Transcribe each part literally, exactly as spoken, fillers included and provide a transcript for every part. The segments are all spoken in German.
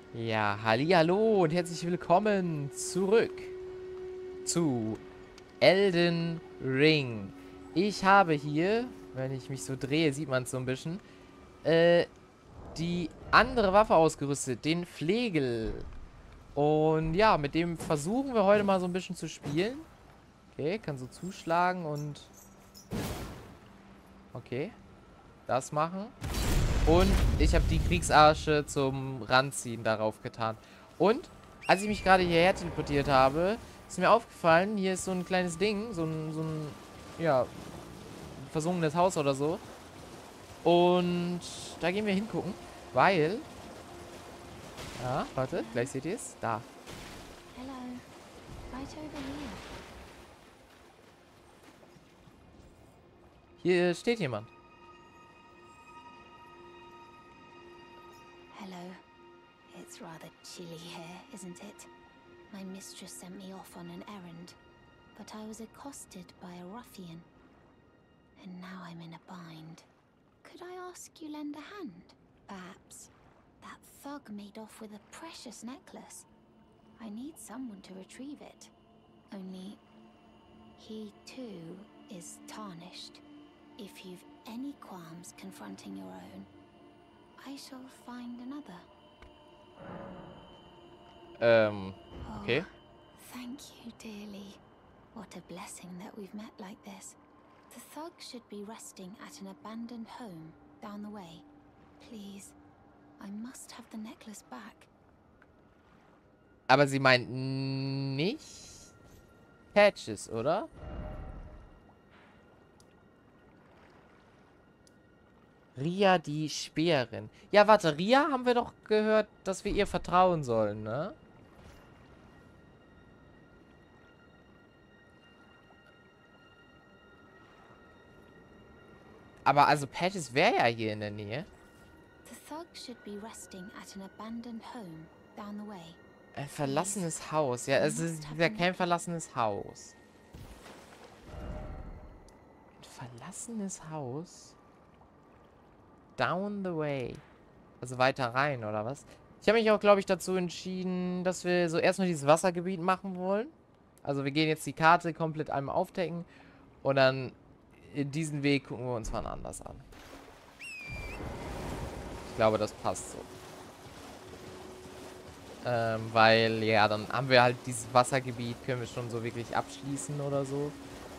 Ja, hallihallo und herzlich willkommen zurück zu Elden Ring. Ich habe hier, wenn ich mich so drehe, sieht man es so ein bisschen, äh, die andere Waffe ausgerüstet, den Flegel. Und ja, mit dem versuchen wir heute mal so ein bisschen zu spielen. Okay, kann so zuschlagen und... Okay, das machen. Und ich habe die Kriegsarsche zum Ranziehen darauf getan. Und als ich mich gerade hierher teleportiert habe, ist mir aufgefallen, hier ist so ein kleines Ding, so ein, so ein, ja, versunkenes Haus oder so. Und da gehen wir hingucken, weil, ja, warte, gleich seht ihr es, da. Hello. Right over here. Hier steht jemand. Hello. It's rather chilly here, isn't it? My mistress sent me off on an errand, but I was accosted by a ruffian. And now I'm in a bind. Could I ask you lend a hand? Perhaps. That thug made off with a precious necklace. I need someone to retrieve it. Only, he too is tarnished. If you've any qualms confronting your own, I shall find another. Ähm, Oh, okay. thank you dearly. What a blessing that we've met like this. The thug should be resting at an abandoned home down the way. Please, I must have the necklace back. Aber sie meint nicht Patches, oder? Ria, die Speerin. Ja, warte, Ria haben wir doch gehört, dass wir ihr vertrauen sollen, ne? Aber also Patches wäre ja hier in der Nähe. The thug should be resting at an abandoned home down the way. Ein verlassenes Haus. Ja, es ist ja kein verlassenes Haus. Ein verlassenes Haus? Down the way. Also weiter rein, oder was? Ich habe mich auch, glaube ich, dazu entschieden, dass wir so erstmal dieses Wassergebiet machen wollen. Also wir gehen jetzt die Karte komplett einmal aufdecken. Und dann in diesen Weg gucken wir uns mal anders an. Ich glaube, das passt so. Ähm, weil, ja, dann haben wir halt dieses Wassergebiet, können wir schon so wirklich abschließen oder so.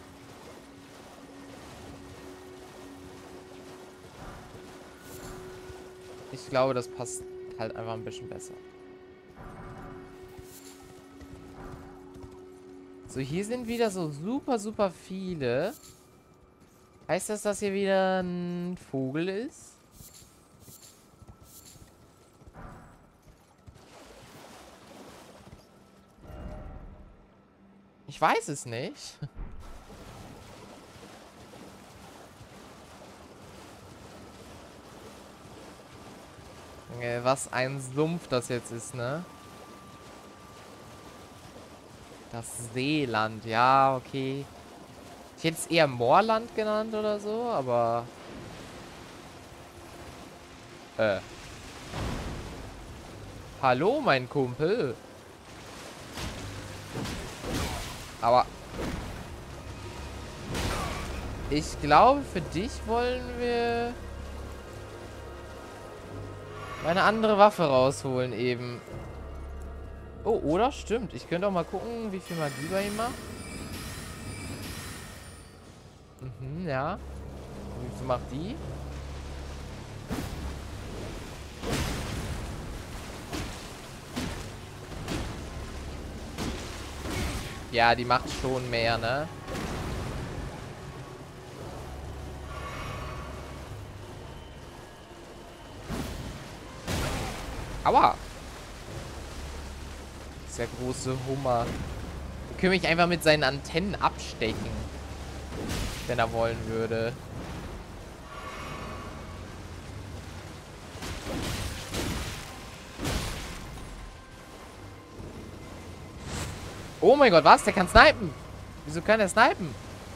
Ich glaube, das passt halt einfach ein bisschen besser. So, hier sind wieder so super, super viele. Heißt das, dass hier wieder ein Vogel ist? Ich weiß es nicht. Was ein Sumpf das jetzt ist, ne? Das Seeland, ja, okay. Ich hätte es eher Moorland genannt oder so, aber... Äh. Hallo, mein Kumpel. Aber... Ich glaube, für dich wollen wir... meine andere Waffe rausholen eben. Oh, oder? Stimmt. Ich könnte auch mal gucken, wie viel Magie bei ihm macht. Mhm, ja. Wie viel macht die? Ja, die macht schon mehr, ne? Aua! Das ist der große Hummer. Wir können mich einfach mit seinen Antennen abstechen. Wenn er wollen würde. Oh mein Gott, was? Der kann snipen. Wieso kann er snipen?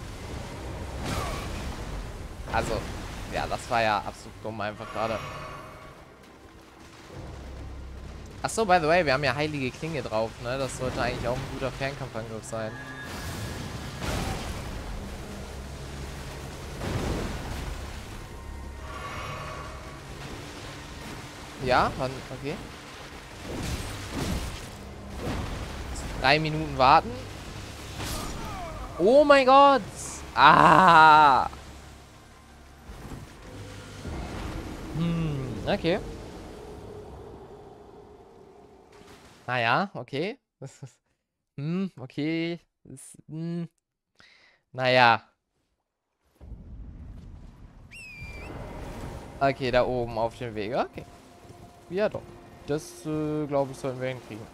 Also, ja, das war ja absolut dumm einfach gerade. Achso, by the way, wir haben ja heilige Klinge drauf, ne? Das sollte eigentlich auch ein guter Fernkampfangriff sein. Ja, wann? Okay. Drei Minuten warten. Oh mein Gott! Ah! Hm, okay. Naja, okay. Hm, okay. Das, hm. Naja. Okay, da oben auf dem Weg. Okay. Ja, doch. Das, äh, glaube ich, sollten wir hinkriegen.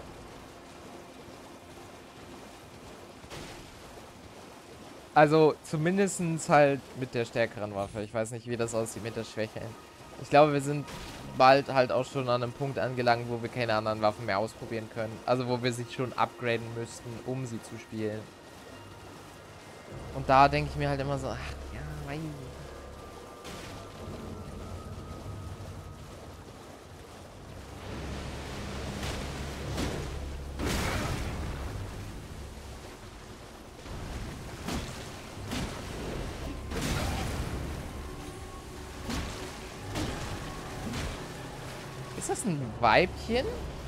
Also, zumindest halt mit der stärkeren Waffe. Ich weiß nicht, wie das aussieht mit der schwächeren. Ich glaube, wir sind bald halt auch schon an einem Punkt angelangt, wo wir keine anderen Waffen mehr ausprobieren können. Also, wo wir sie schon upgraden müssten, um sie zu spielen. Und da denke ich mir halt immer so, ach, ja, weiß ich nicht. Ist das ein Weibchen?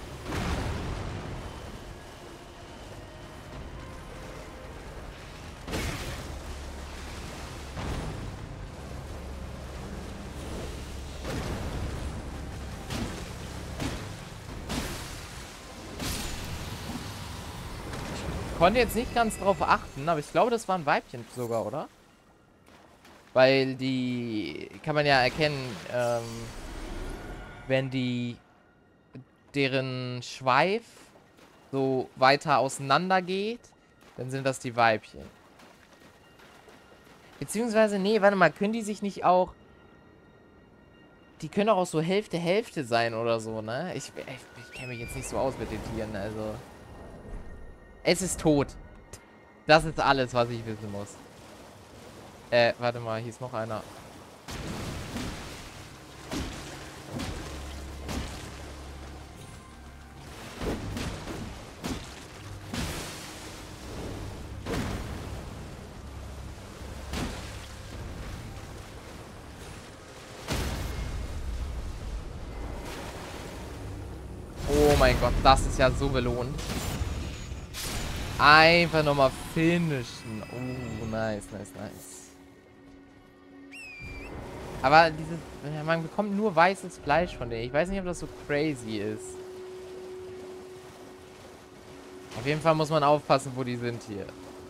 Ich konnte jetzt nicht ganz drauf achten, aber ich glaube, das war ein Weibchen sogar, oder? Weil die kann man ja erkennen, ähm, wenn die deren Schweif so weiter auseinander geht, dann sind das die Weibchen. Beziehungsweise, nee, warte mal, können die sich nicht auch... Die können auch so Hälfte, Hälfte sein oder so, ne? Ich, ich, ich kenne mich jetzt nicht so aus mit den Tieren, also... Es ist tot. Das ist alles, was ich wissen muss. Äh, warte mal, hier ist noch einer. Oh mein Gott, das ist ja so belohnt. Einfach nochmal finishen. Oh, nice, nice, nice. Aber dieses, man bekommt nur weißes Fleisch von denen. Ich weiß nicht, ob das so crazy ist. Auf jeden Fall muss man aufpassen, wo die sind hier.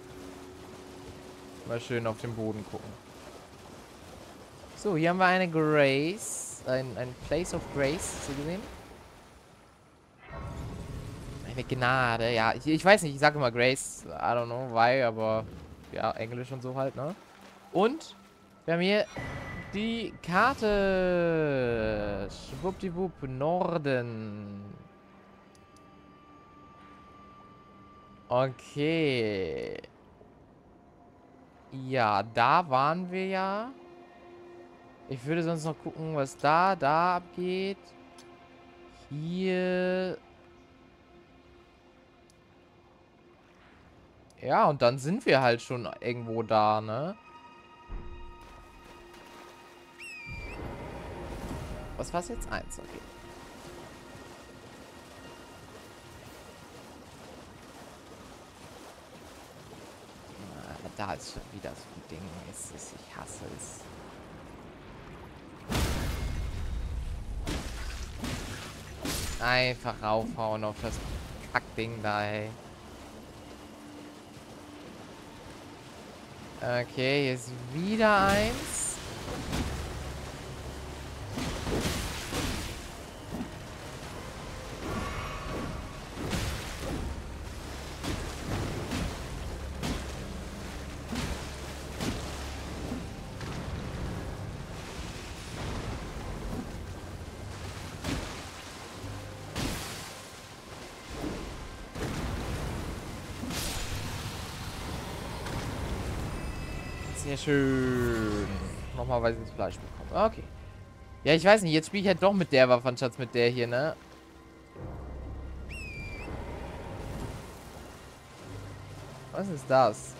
Mal schön auf den Boden gucken. So, hier haben wir eine Grace. Ein, ein Place of Grace, so gesehen. Eine Gnade, ja. Ich, ich weiß nicht, ich sage immer Grace. I don't know why, aber ja, Englisch und so halt, ne? Und wir haben hier die Karte. Schwuppdiwupp, Norden. Okay. Ja, da waren wir ja. Ich würde sonst noch gucken, was da, da abgeht. Hier. Ja, und dann sind wir halt schon irgendwo da, ne? Was war's jetzt? Eins, okay. Aber da ist schon wieder so ein Ding. Es ist, ich hasse es. Einfach raufhauen auf das Kackding da, ey. Okay, hier ist wieder eins. Sehr schön. Nochmal weißes Fleisch bekommen. Okay. Ja, ich weiß nicht. Jetzt spiele ich halt doch mit der Waffe, anstatt mit der hier, ne? Was ist das?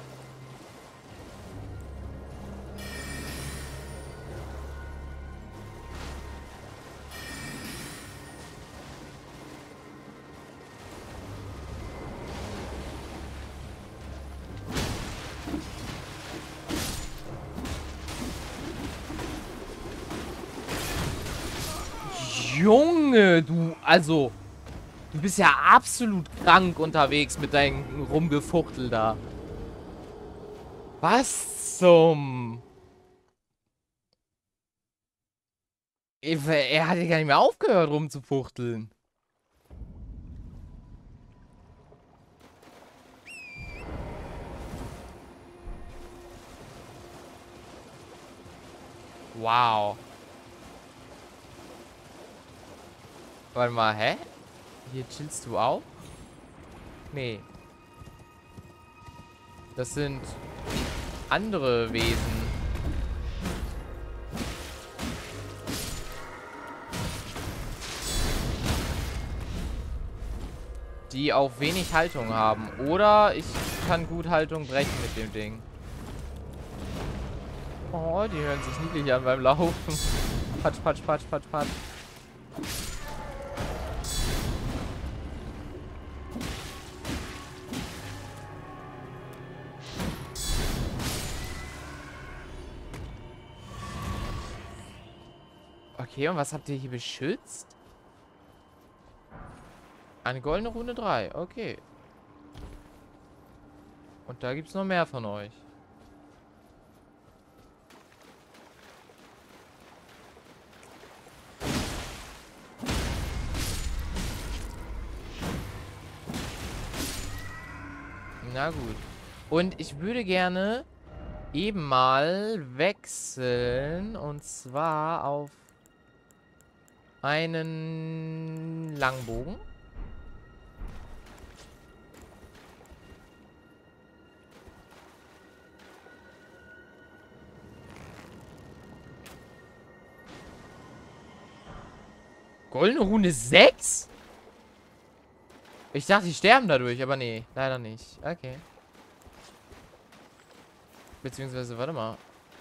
Junge, du, also, du bist ja absolut krank unterwegs mit deinem Rumgefuchtel da. Was zum... Er hat ja gar nicht mehr aufgehört rumzufuchteln. Wow. Warte mal, hä? Hier chillst du auch? Nee. Das sind andere Wesen. Die auch wenig Haltung haben. Oder ich kann gut Haltung brechen mit dem Ding. Oh, die hören sich niedlich an beim Laufen. Patsch, patsch, patsch, patsch, patsch. Okay, und was habt ihr hier beschützt? Eine goldene Rune drei, okay. Und da gibt es noch mehr von euch. Na gut. Und ich würde gerne eben mal wechseln. Und zwar auf einen Langbogen. Goldene Rune sechs? Ich dachte, die sterben dadurch, aber nee, leider nicht. Okay. Beziehungsweise, warte mal.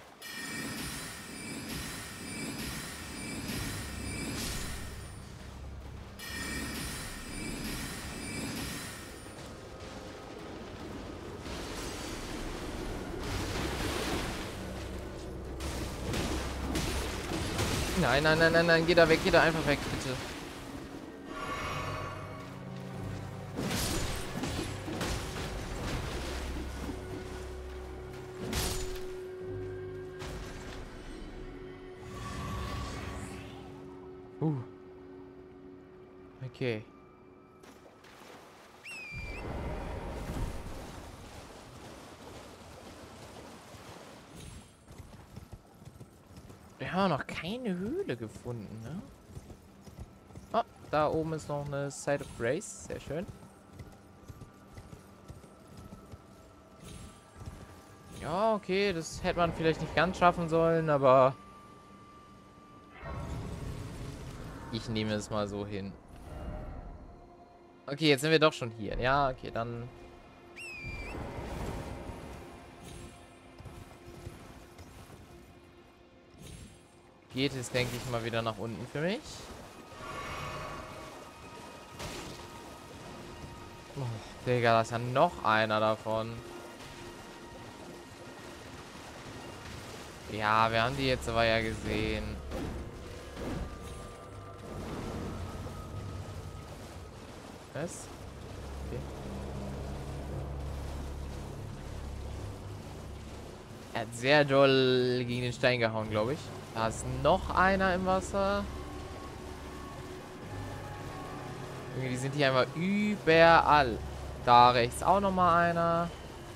Nein, nein, nein, nein, nein, geh da weg, geh da einfach weg, bitte. Uh. Okay. Wir haben noch keine Höhle gefunden, ne? Oh, da oben ist noch eine Side of Grace. Sehr schön. Ja, okay, das hätte man vielleicht nicht ganz schaffen sollen, aber ich nehme es mal so hin. Okay, jetzt sind wir doch schon hier. Ja, okay, dann... geht es, denke ich, mal wieder nach unten für mich. Oh, Digga, da ist ja noch einer davon. Ja, wir haben die jetzt aber ja gesehen. Was? Okay. Er hat sehr doll gegen den Stein gehauen, glaube ich. Da ist noch einer im Wasser. Irgendwie, die sind hier einfach überall. Da rechts auch noch mal einer.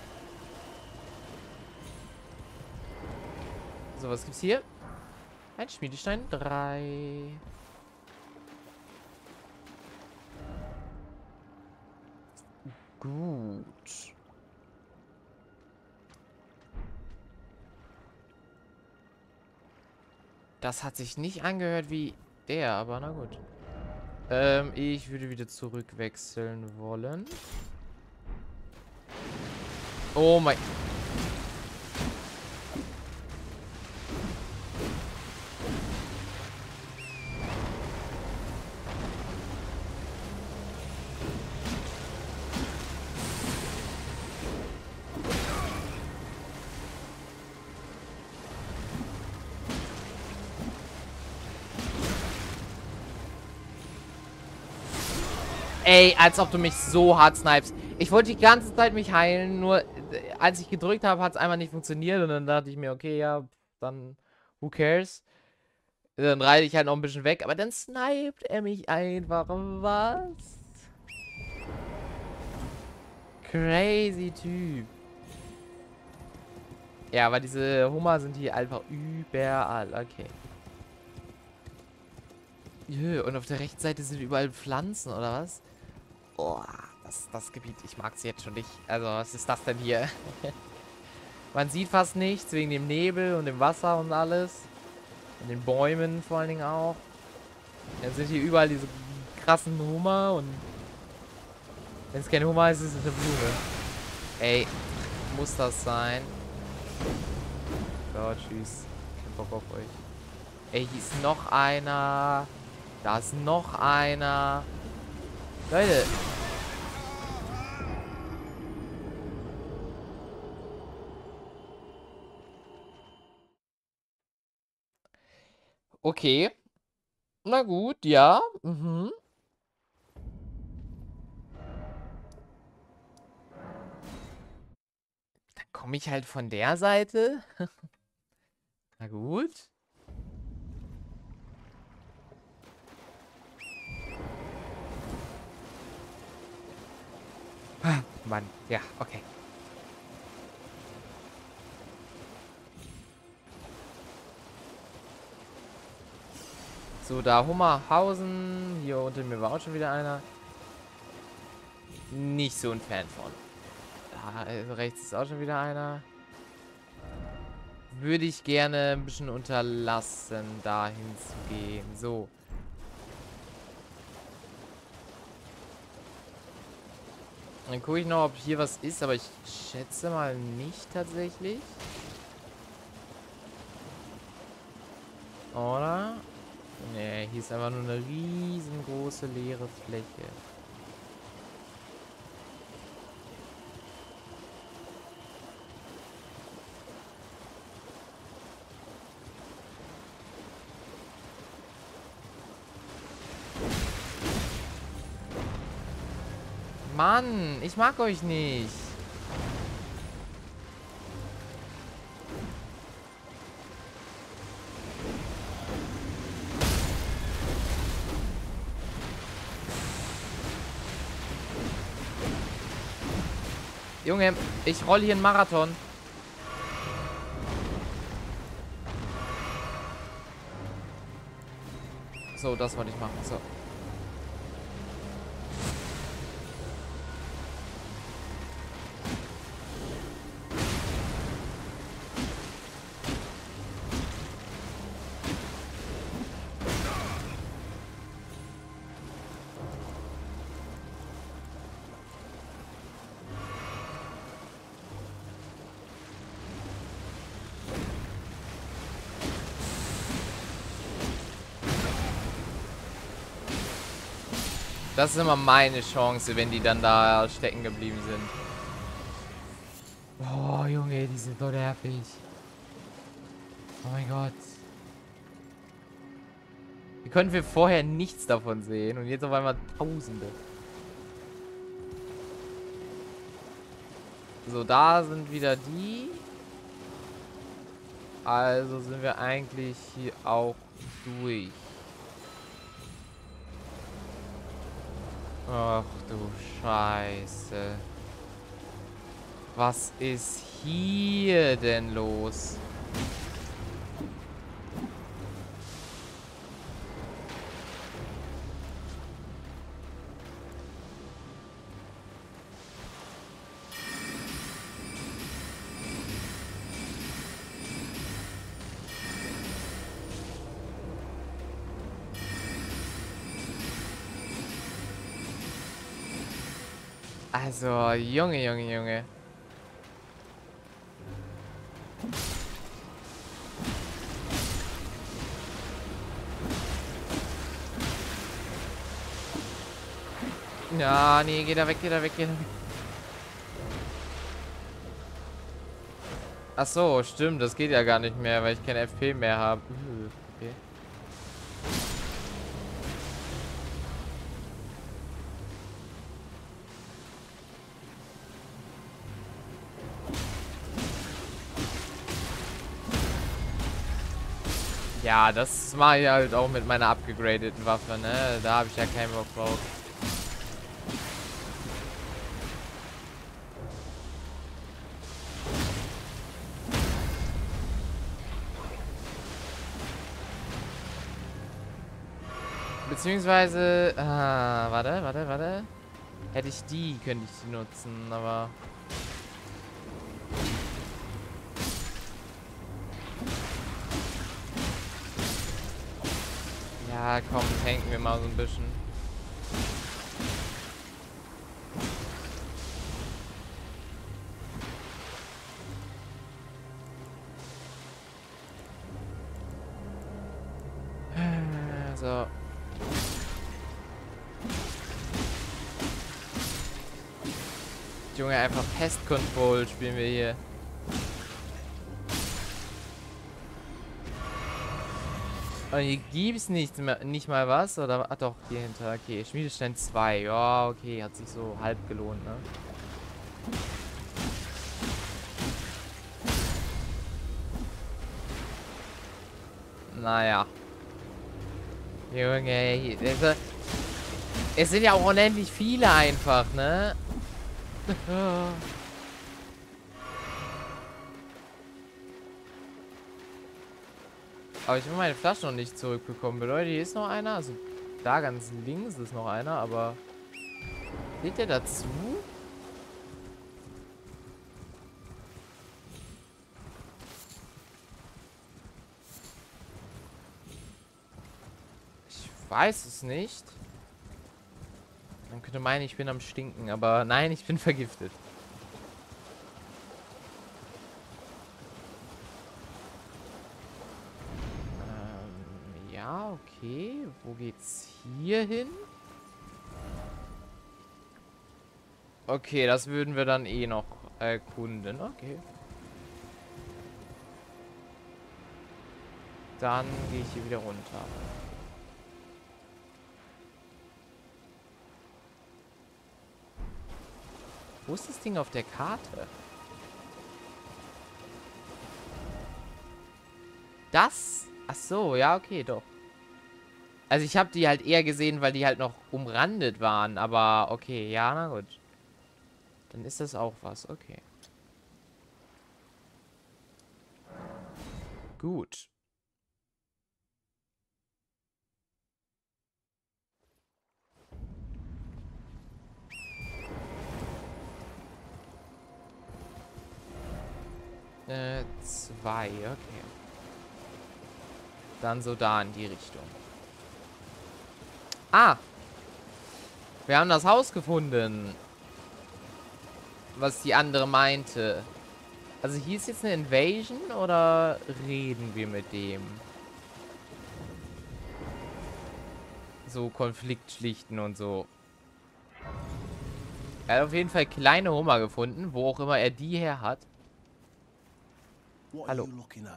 So, was gibt's hier? Ein Schmiedestein drei. Gut. Das hat sich nicht angehört wie der, aber na gut. Ähm, ich würde wieder zurückwechseln wollen. Oh mein... Ey, als ob du mich so hart snipest. Ich wollte die ganze Zeit mich heilen, nur äh, als ich gedrückt habe, hat es einfach nicht funktioniert. Und dann dachte ich mir, okay, ja, dann who cares? Dann reite ich halt noch ein bisschen weg, aber dann sniped er mich einfach. Was? Crazy Typ. Ja, aber diese Hummer sind hier einfach überall. Okay. Jö, und auf der rechten Seite sind überall Pflanzen, oder was? Oh, das, das Gebiet, ich mag es jetzt schon nicht. Also, was ist das denn hier? Man sieht fast nichts, wegen dem Nebel und dem Wasser und alles. Und den Bäumen vor allen Dingen auch. Dann sind hier überall diese krassen Hummer und... Wenn es kein Hummer ist, ist es eine Blume. Ey, muss das sein? So, tschüss. Kein Bock auf euch. Ey, hier ist noch einer. Da ist noch einer. Leute. Okay. Na gut, ja. Mhm. Dann komme ich halt von der Seite. Na gut. Ah, Mann, ja, okay. So, da Hummerhausen. Hier unter mir war auch schon wieder einer. Nicht so ein Fan von. Da äh, rechts ist auch schon wieder einer. Würde ich gerne ein bisschen unterlassen, dahin zu gehen. So. Dann gucke ich noch, ob hier was ist, aber ich schätze mal nicht tatsächlich. Oder? Nee, hier ist einfach nur eine riesengroße leere Fläche. Mann, ich mag euch nicht. Junge, ich roll hier einen Marathon. So, das wollte ich machen. So. Das ist immer meine Chance, wenn die dann da stecken geblieben sind. Oh, Junge, die sind so nervig. Oh mein Gott. Wie konnten wir vorher nichts davon sehen und jetzt auf einmal Tausende. So, da sind wieder die. Also sind wir eigentlich hier auch durch. Ach du Scheiße. Was ist hier denn los? Also, Junge, Junge, Junge. Ja, nee, geh da weg, geh da weg, geh da weg. Ach so, stimmt, das geht ja gar nicht mehr, weil ich kein F P mehr habe. Okay. Ja, das mache ich halt auch mit meiner abgegradeten Waffe, ne? Da habe ich ja keinen Bock drauf. Beziehungsweise, ah, warte, warte, warte. Hätte ich die, könnte ich die nutzen, aber... Ja, komm, tanken wir mal so ein bisschen. So. Junge, einfach Pest Control spielen wir hier. Und hier gibt's nicht, mehr, nicht mal was, oder? Ach doch, hier hinter. Okay, Schmiedestein zwei. Ja, okay, hat sich so halb gelohnt, ne? Naja. Junge, hier, also, es sind ja auch unendlich viele einfach, ne? Aber ich habe meine Flasche noch nicht zurückbekommen. Bedeutet, hier ist noch einer. Also da ganz links ist noch einer, aber... Seht ihr dazu? Ich weiß es nicht. Man könnte meinen, ich bin am Stinken, aber nein, ich bin vergiftet. Ähm, ja, okay. Wo geht's hier hin? Okay, das würden wir dann eh noch erkunden. Okay. Dann gehe ich hier wieder runter. Wo ist das Ding auf der Karte? Das? Ach so, ja, okay, doch. Also ich habe die halt eher gesehen, weil die halt noch umrandet waren. Aber okay, ja, na gut. Dann ist das auch was, okay. Gut. Äh, zwei, okay. Dann so da in die Richtung. Ah! Wir haben das Haus gefunden. Was die andere meinte. Also hier ist jetzt eine Invasion oder reden wir mit dem? So Konflikt schlichten und so. Er hat auf jeden Fall kleine Hummer gefunden, wo auch immer er die her hat. Hallo.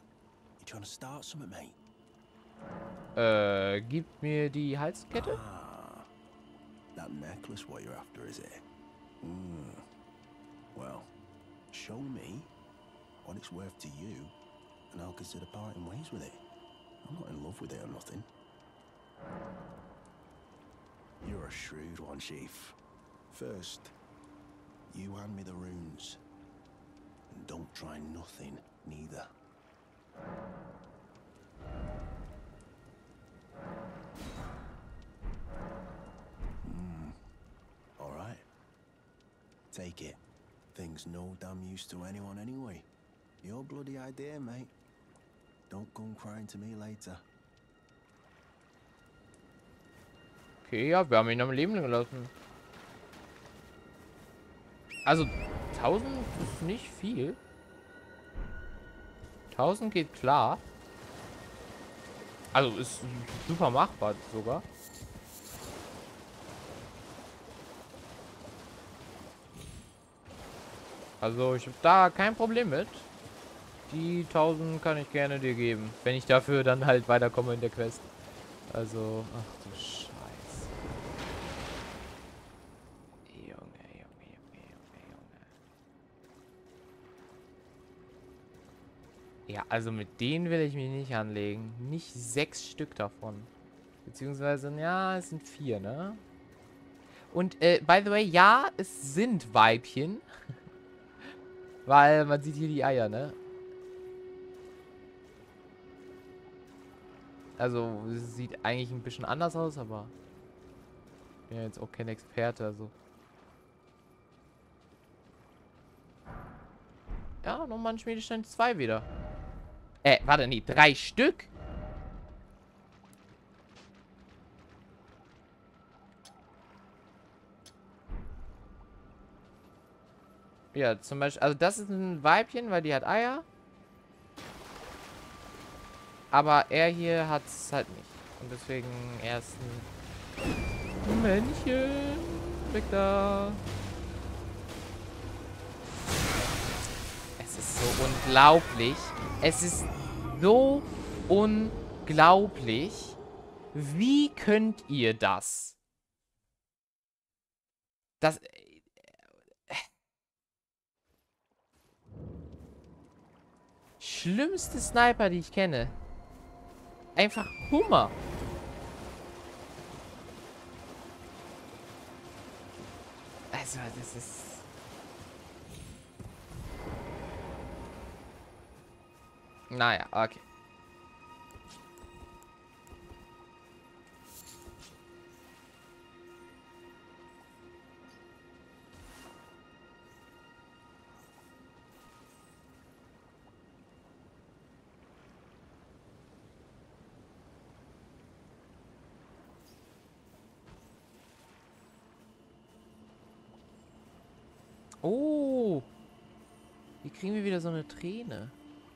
Äh, gib mir die Halskette? Ah, that necklace what you're after, is it? Mm. Well, show me what it's worth to you, and I'll consider parting ways with it. I'm not in love with it or nothing. You're a shrewd one, Chief. First, you hand me the runes. And don't try nothing, neither. Hmm. All right. Take it. Thing's no damn use to anyone anyway. Your bloody idea, mate. Don't come crying to me later. Okay, ja, wir haben ihn am Leben gelassen. Also, tausend ist nicht viel. tausend geht klar. Also, ist super machbar sogar. Also ich habe da kein Problem mit. Die tausend kann ich gerne dir geben. Wenn ich dafür dann halt weiterkomme in der Quest. Also, ach du Scheiße. Junge, Junge, Junge, Junge, Junge. Ja, also mit denen will ich mich nicht anlegen. Nicht sechs Stück davon. Beziehungsweise, ja, es sind vier, ne? Und, äh, by the way, ja, es sind Weibchen. Weil man sieht hier die Eier, ne? Also, es sieht eigentlich ein bisschen anders aus, aber ich bin ja jetzt auch kein Experte, also. Ja, nochmal ein Schmiedestein zwei wieder. Äh, warte, nee, drei Stück? Ja, zum Beispiel, also das ist ein Weibchen, weil die hat Eier. Aber er hier hat es halt nicht. Und deswegen erst ein Männchen. Weg da. Es ist so unglaublich. Es ist so unglaublich. Wie könnt ihr das? Das... Schlimmste Sniper, die ich kenne. Einfach Hummer. Also, das ist... Naja, okay. Oh. Hier kriegen wir wieder so eine Träne.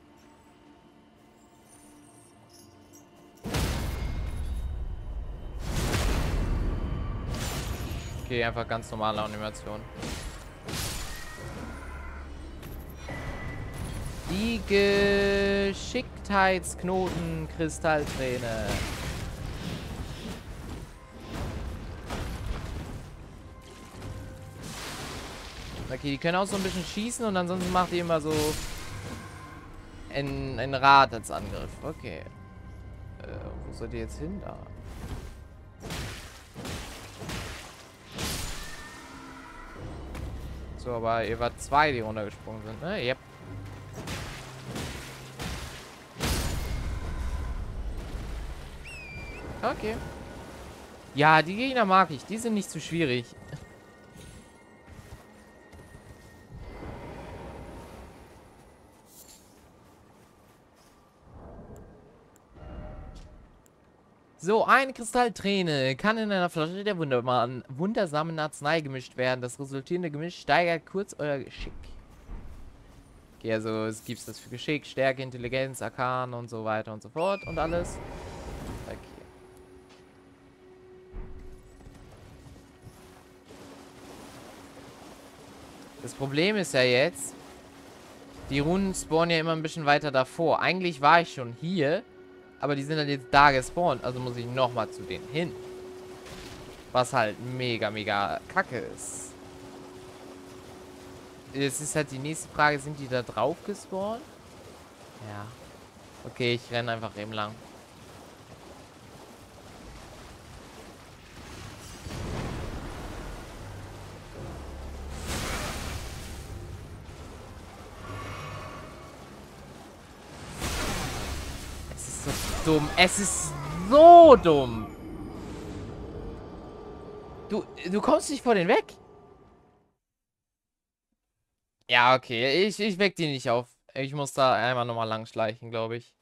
Okay, einfach ganz normale Animation. Die Geschicktheitsknoten Kristallträne. Okay, die können auch so ein bisschen schießen und ansonsten macht die immer so ein, ein Rad als Angriff. Okay. Äh, wo soll die jetzt hin da? So, aber ihr wart zwei, die runtergesprungen sind, ne? Yep. Okay. Ja, die Gegner mag ich. Die sind nicht zu schwierig. So, eine Kristallträne kann in einer Flasche der wunderbaren, wundersamen Arznei gemischt werden. Das resultierende Gemisch steigert kurz euer Geschick. Okay, also es gibt das für Geschick, Stärke, Intelligenz, Arkan und so weiter und so fort und alles. Okay. Das Problem ist ja jetzt, die Runen spawnen ja immer ein bisschen weiter davor. Eigentlich war ich schon hier. Aber die sind dann jetzt da gespawnt. Also muss ich nochmal zu denen hin. Was halt mega, mega kacke ist. Jetzt ist halt die nächste Frage. Sind die da drauf gespawnt? Ja. Okay, ich renne einfach eben lang. Dumm. Es ist so dumm. Du, du kommst nicht vor den weg. Ja, okay. Ich, ich weck die nicht auf. Ich muss da einmal nochmal lang schleichen, glaube ich.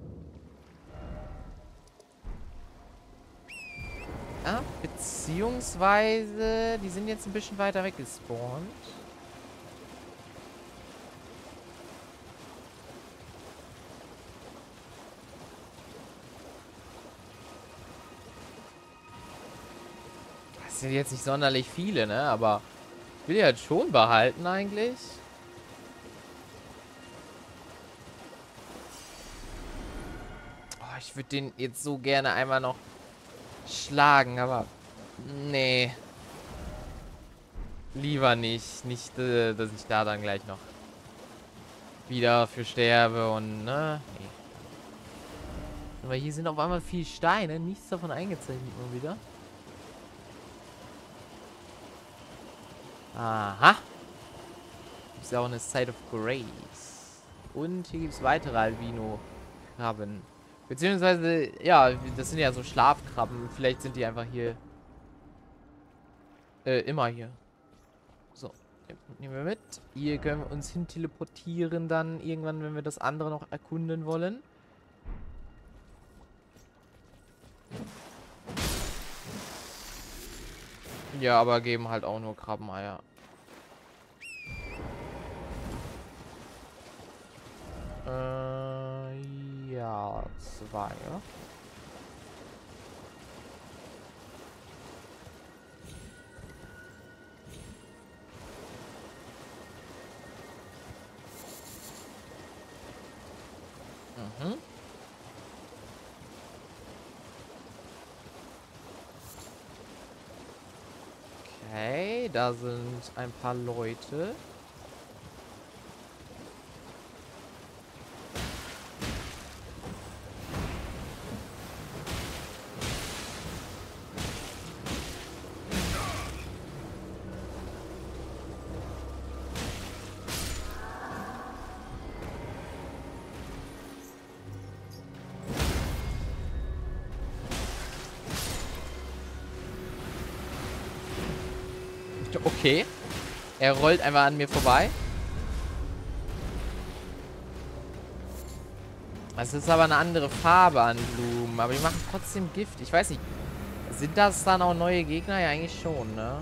Ah, beziehungsweise, die sind jetzt ein bisschen weiter weggespawnt. Das sind jetzt nicht sonderlich viele, ne? Aber ich will die halt schon behalten eigentlich. Ich würde den jetzt so gerne einmal noch schlagen, aber nee. Lieber nicht. Nicht, äh, dass ich da dann gleich noch wieder für sterbe und, ne? Nee. Aber hier sind auf einmal viele Steine. Nichts davon eingezeichnet mal wieder. Aha. Gibt es ja auch eine Side of Grace. Und hier gibt es weitere Albino-Krabben. Beziehungsweise, ja, das sind ja so Schlafkrabben. Vielleicht sind die einfach hier. Äh, immer hier. So, nehmen wir mit. Hier können wir uns hin teleportieren dann irgendwann, wenn wir das andere noch erkunden wollen. Ja, aber geben halt auch nur Krabbeneier. Äh, ja, zwei, ja. Mhm. Okay, da sind ein paar Leute. Okay. Er rollt einfach an mir vorbei. Es ist aber eine andere Farbe an Blumen. Aber die machen trotzdem Gift. Ich weiß nicht. Sind das dann auch neue Gegner? Ja, eigentlich schon, ne?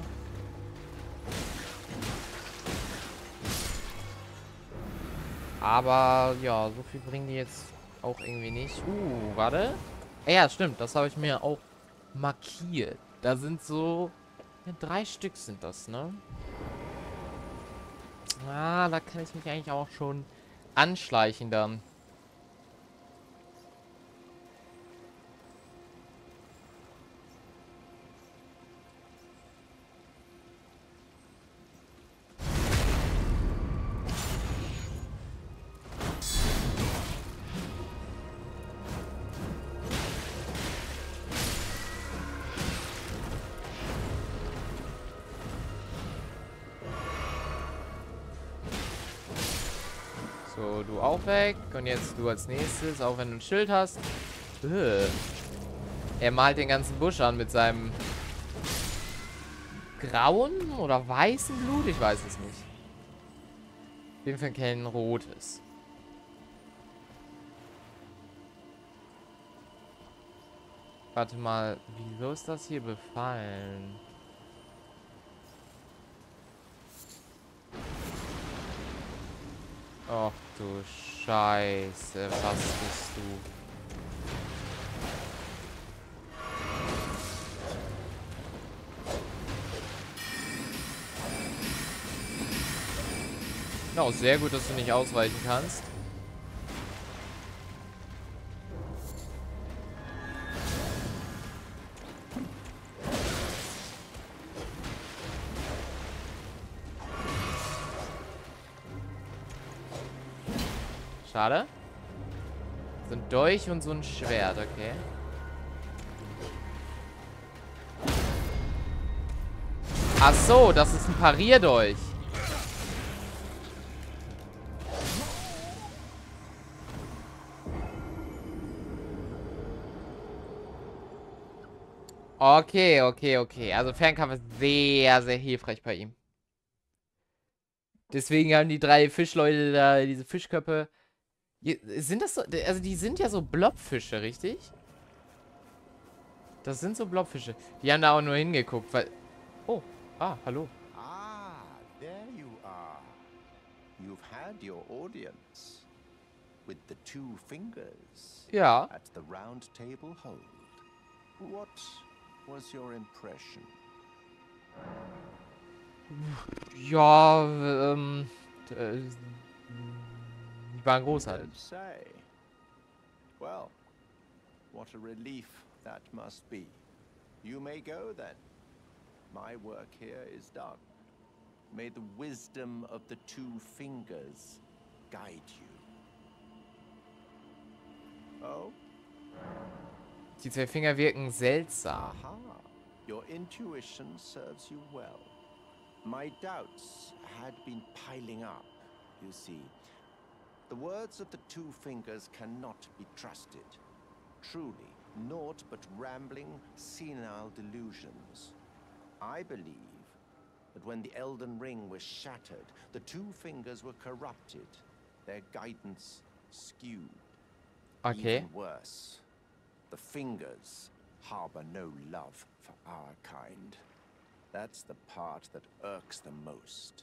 Aber, ja, so viel bringen die jetzt auch irgendwie nicht. Uh, warte. Ja, stimmt. Das habe ich mir auch markiert. Da sind so... Ja, drei Stück sind das, ne? Ah, da kann ich mich eigentlich auch schon anschleichen dann. So, du auch weg. Und jetzt du als nächstes, auch wenn du ein Schild hast. Ugh. Er malt den ganzen Busch an mit seinem grauen oder weißen Blut. Ich weiß es nicht. Auf jeden Fall kein rotes. Warte mal, wieso ist das hier befallen? Ach du Scheiße, was bist du? Ja, sehr gut, dass du nicht ausweichen kannst. Schade. So ein Dolch und so ein Schwert, okay. Ach so, das ist ein Parierdolch. Okay, okay, okay. Also Fernkampf ist sehr, sehr hilfreich bei ihm. Deswegen haben die drei Fischleute da diese Fischköpfe. Sind das so, also die sind ja so Blobfische, richtig? Das sind so Blobfische. Die haben da auch nur hingeguckt, weil... Oh, ah, hallo. Ah, there you are. You've had your audience. With the two fingers. Ja. At the round table hold. What was your impression? Ja, ähm... Äh, die waren großartig. Say. Well, What a relief that must be. You may go then. My work here is done. May the wisdom of the two fingers guide you. Oh? Die zwei Finger wirken seltsam. Aha. Your intuition serves you well. My doubts had been piling up, you see. The words of the two fingers cannot be trusted. Truly, naught but rambling, senile delusions. I believe that when the Elden Ring was shattered, the two fingers were corrupted, their guidance skewed. Okay. Even worse, the fingers harbor no love for our kind. That's the part that irks them most.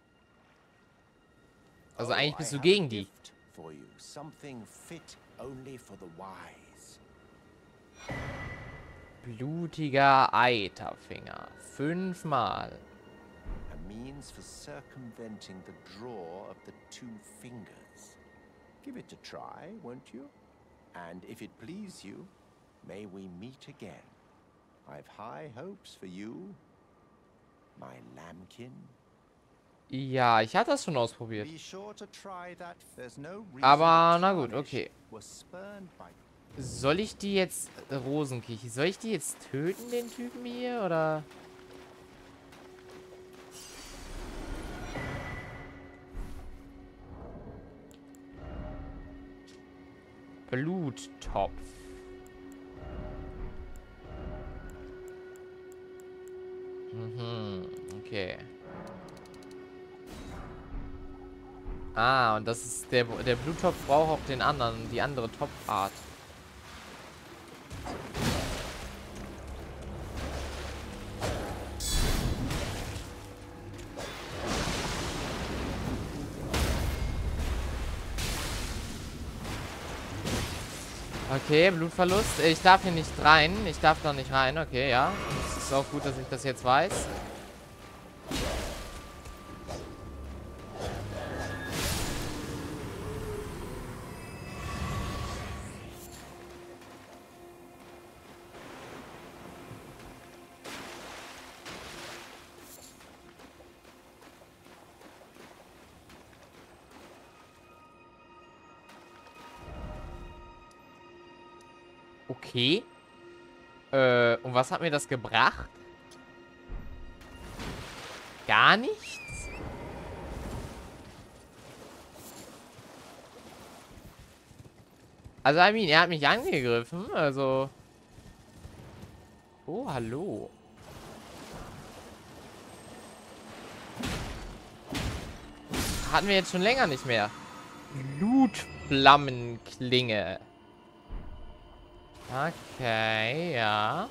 Also eigentlich bist I du have a gegen die. gift for you, something fit only for the wise. Blutiger Eiterfinger. Fünfmal. A means for circumventing the draw of the two fingers. Give it a try, won't you? And if it please you, may we meet again. I've high hopes for you, my lambkin. Ja, ich hatte das schon ausprobiert. Be sure to try that. There's no reason Aber the na gut, tarnished okay. was spurned by. Soll ich die jetzt... Äh, Rosenkirche. Soll ich die jetzt töten, den Typen hier? Oder... Bluttopf. Mhm, okay. Ah, und das ist der der Bluttopf braucht auch den anderen, die andere Topfart. Okay, Blutverlust. Ich darf hier nicht rein. Ich darf da nicht rein. Okay, ja. Es ist auch gut, dass ich das jetzt weiß. Okay. Äh, und was hat mir das gebracht? Gar nichts? Also, I mean, er hat mich angegriffen, also... Oh, hallo. Hatten wir jetzt schon länger nicht mehr. Blutflammenklinge. Okay, ja.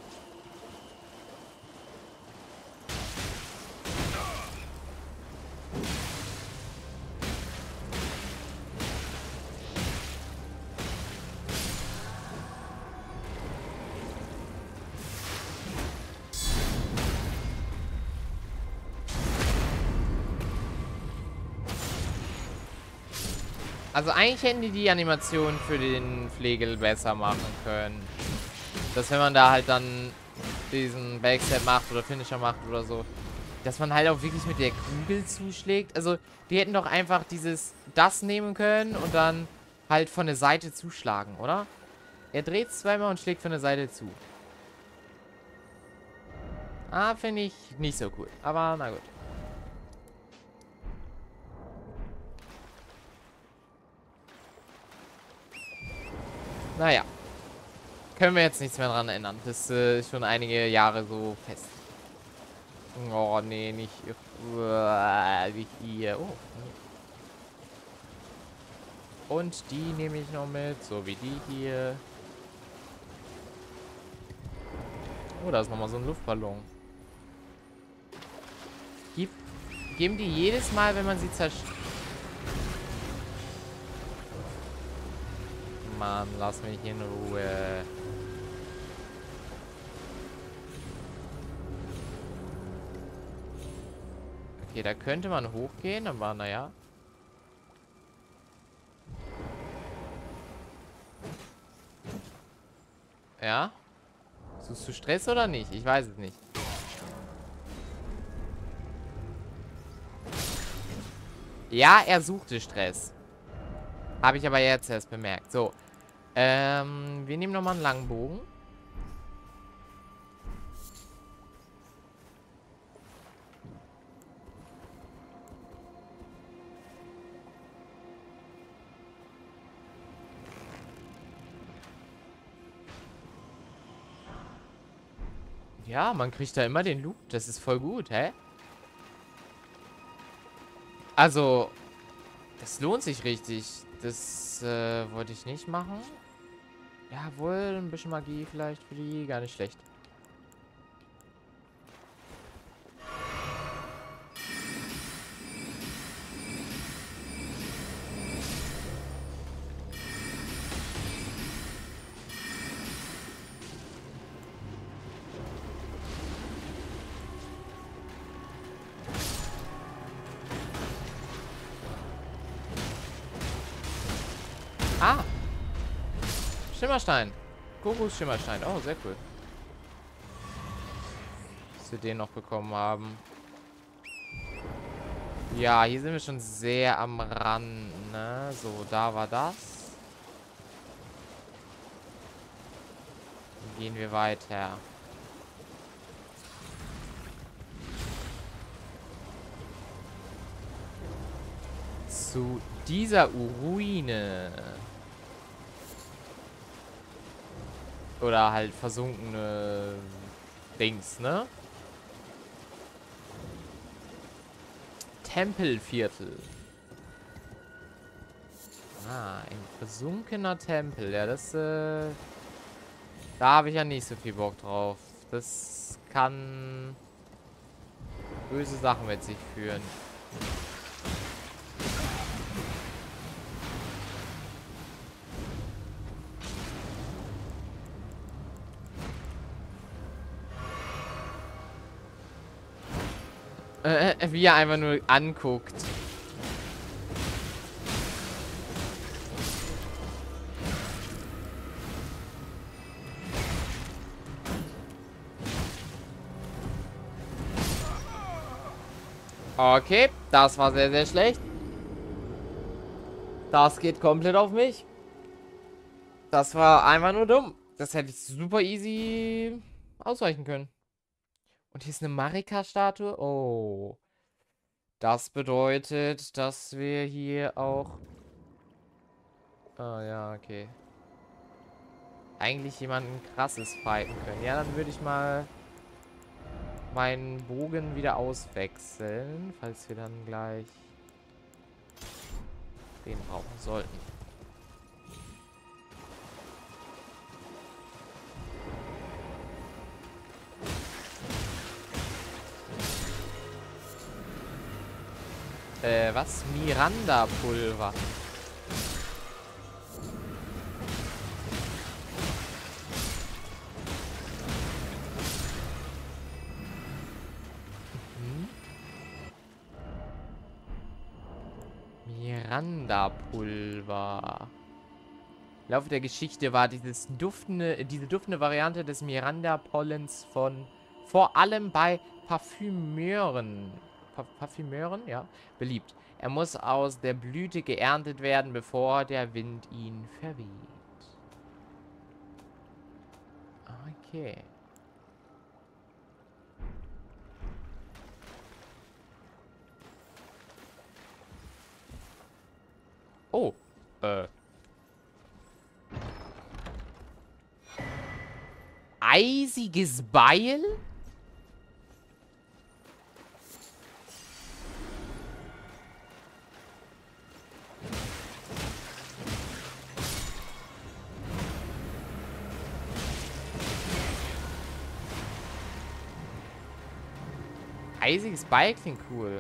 Also eigentlich hätten die die Animation für den Flegel besser machen können. Dass wenn man da halt dann diesen Backstep macht oder Finisher macht oder so, dass man halt auch wirklich mit der Kugel zuschlägt. Also die hätten doch einfach dieses, das nehmen können und dann halt von der Seite zuschlagen, oder? Er dreht es zweimal und schlägt von der Seite zu. Ah, finde ich nicht so cool. Aber na gut. Naja. Können wir jetzt nichts mehr dran ändern. Das äh, ist schon einige Jahre so fest. Oh, nee, nicht, uh, nicht hier. Oh. Und die nehme ich noch mit, so wie die hier. Oh, da ist nochmal so ein Luftballon. Gib, geben die jedes Mal, wenn man sie zerstört. Mann, lass mich in Ruhe. Okay, da könnte man hochgehen, aber naja. Ja? Suchst du Stress oder nicht? Ich weiß es nicht. Ja, er suchte Stress. Habe ich aber jetzt erst bemerkt. So. Ähm, wir nehmen nochmal einen langen Bogen. Ja, man kriegt da immer den Loot. Das ist voll gut, hä? Also, das lohnt sich richtig. Das äh, wollte ich nicht machen. Jawohl, ein bisschen Magie vielleicht für die. Gar nicht schlecht. Ah! Schimmerstein. Gogus Schimmerstein. Oh, sehr cool. Dass wir den noch bekommen haben. Ja, hier sind wir schon sehr am Rand, ne? So, da war das. Dann gehen wir weiter. Zu dieser Ruine. Oder halt versunkene Dings, ne? Tempelviertel. Ah, ein versunkener Tempel. Ja, das, äh... da habe ich ja nicht so viel Bock drauf. Das kann böse Sachen mit sich führen. Äh, wie er einfach nur anguckt. Okay, das war sehr, sehr schlecht. Das geht komplett auf mich. Das war einfach nur dumm. Das hätte ich super easy ausweichen können. Und hier ist eine Marika-Statue. Oh. Das bedeutet, dass wir hier auch... Ah, ja, okay. Eigentlich jemanden krasses fighten können. Ja, dann würde ich mal meinen Bogen wieder auswechseln, falls wir dann gleich den brauchen sollten. Äh, was? Miranda-Pulver. Mhm. Miranda-Pulver. Im Laufe der Geschichte war dieses duftende, diese duftende Variante des Miranda-Pollens von vor allem bei Parfümeuren Parfümeuren, ja, beliebt. Er muss aus der Blüte geerntet werden, bevor der Wind ihn verweht. Okay. Oh, äh. Eisiges Beil? Eisiges Beil klingt cool.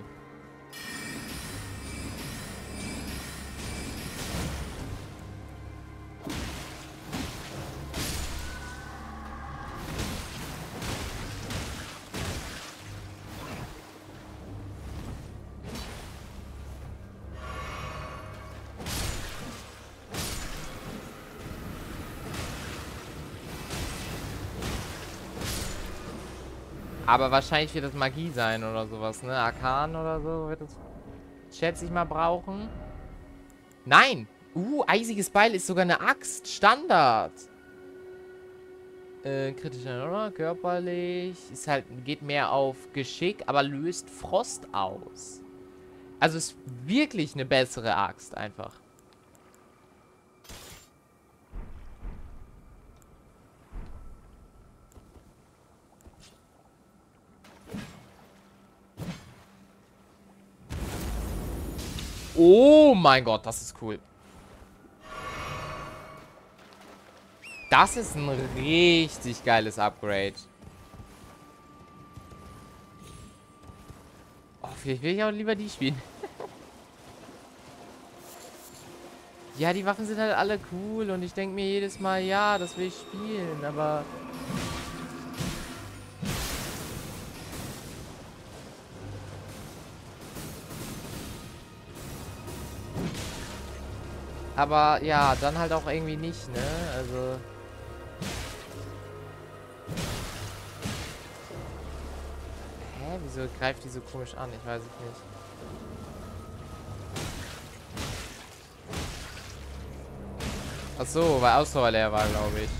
Aber wahrscheinlich wird das Magie sein oder sowas, ne? Arkan oder so wird es, schätze ich mal, brauchen. Nein! Uh, eisiges Beil ist sogar eine Axt. Standard. Äh, kritischer, oder? Körperlich. Ist halt, geht mehr auf Geschick, aber löst Frost aus. Also ist wirklich eine bessere Axt einfach. Oh mein Gott, das ist cool. Das ist ein richtig geiles Upgrade. Oh, vielleicht will ich auch lieber die spielen. Ja, die Waffen sind halt alle cool und ich denke mir jedes Mal, ja, das will ich spielen, aber... Aber ja, dann halt auch irgendwie nicht, ne? Also... Hä? Wieso greift die so komisch an? Ich weiß es nicht. Ach so, weil Ausdauer leer war, glaube ich.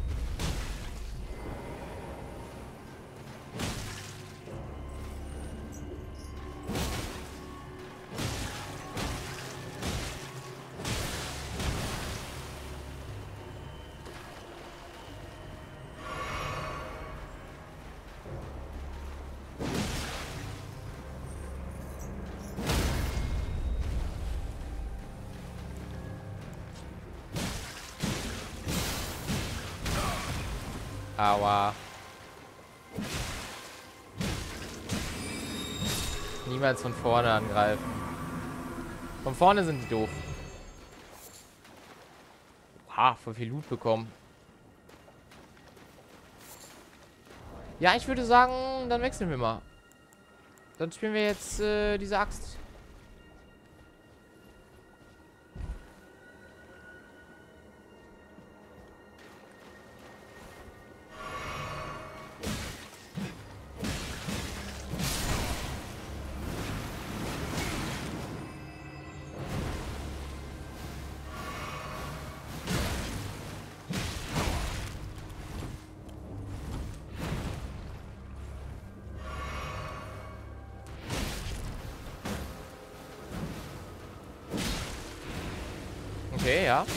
Aua. Niemals von vorne angreifen. Von vorne sind die doof. Ah, voll viel Loot bekommen. Ja, ich würde sagen, dann wechseln wir mal. Dann spielen wir jetzt äh, diese Axt. Okay, ja.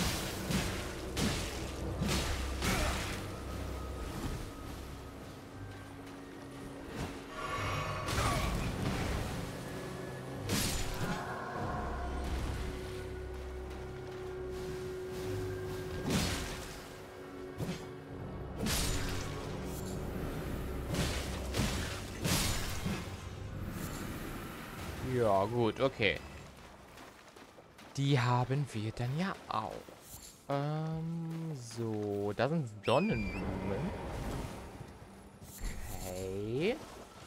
Ja, gut, okay. Die haben wir dann ja auch. Ähm, so, da sind Sonnenblumen. Okay.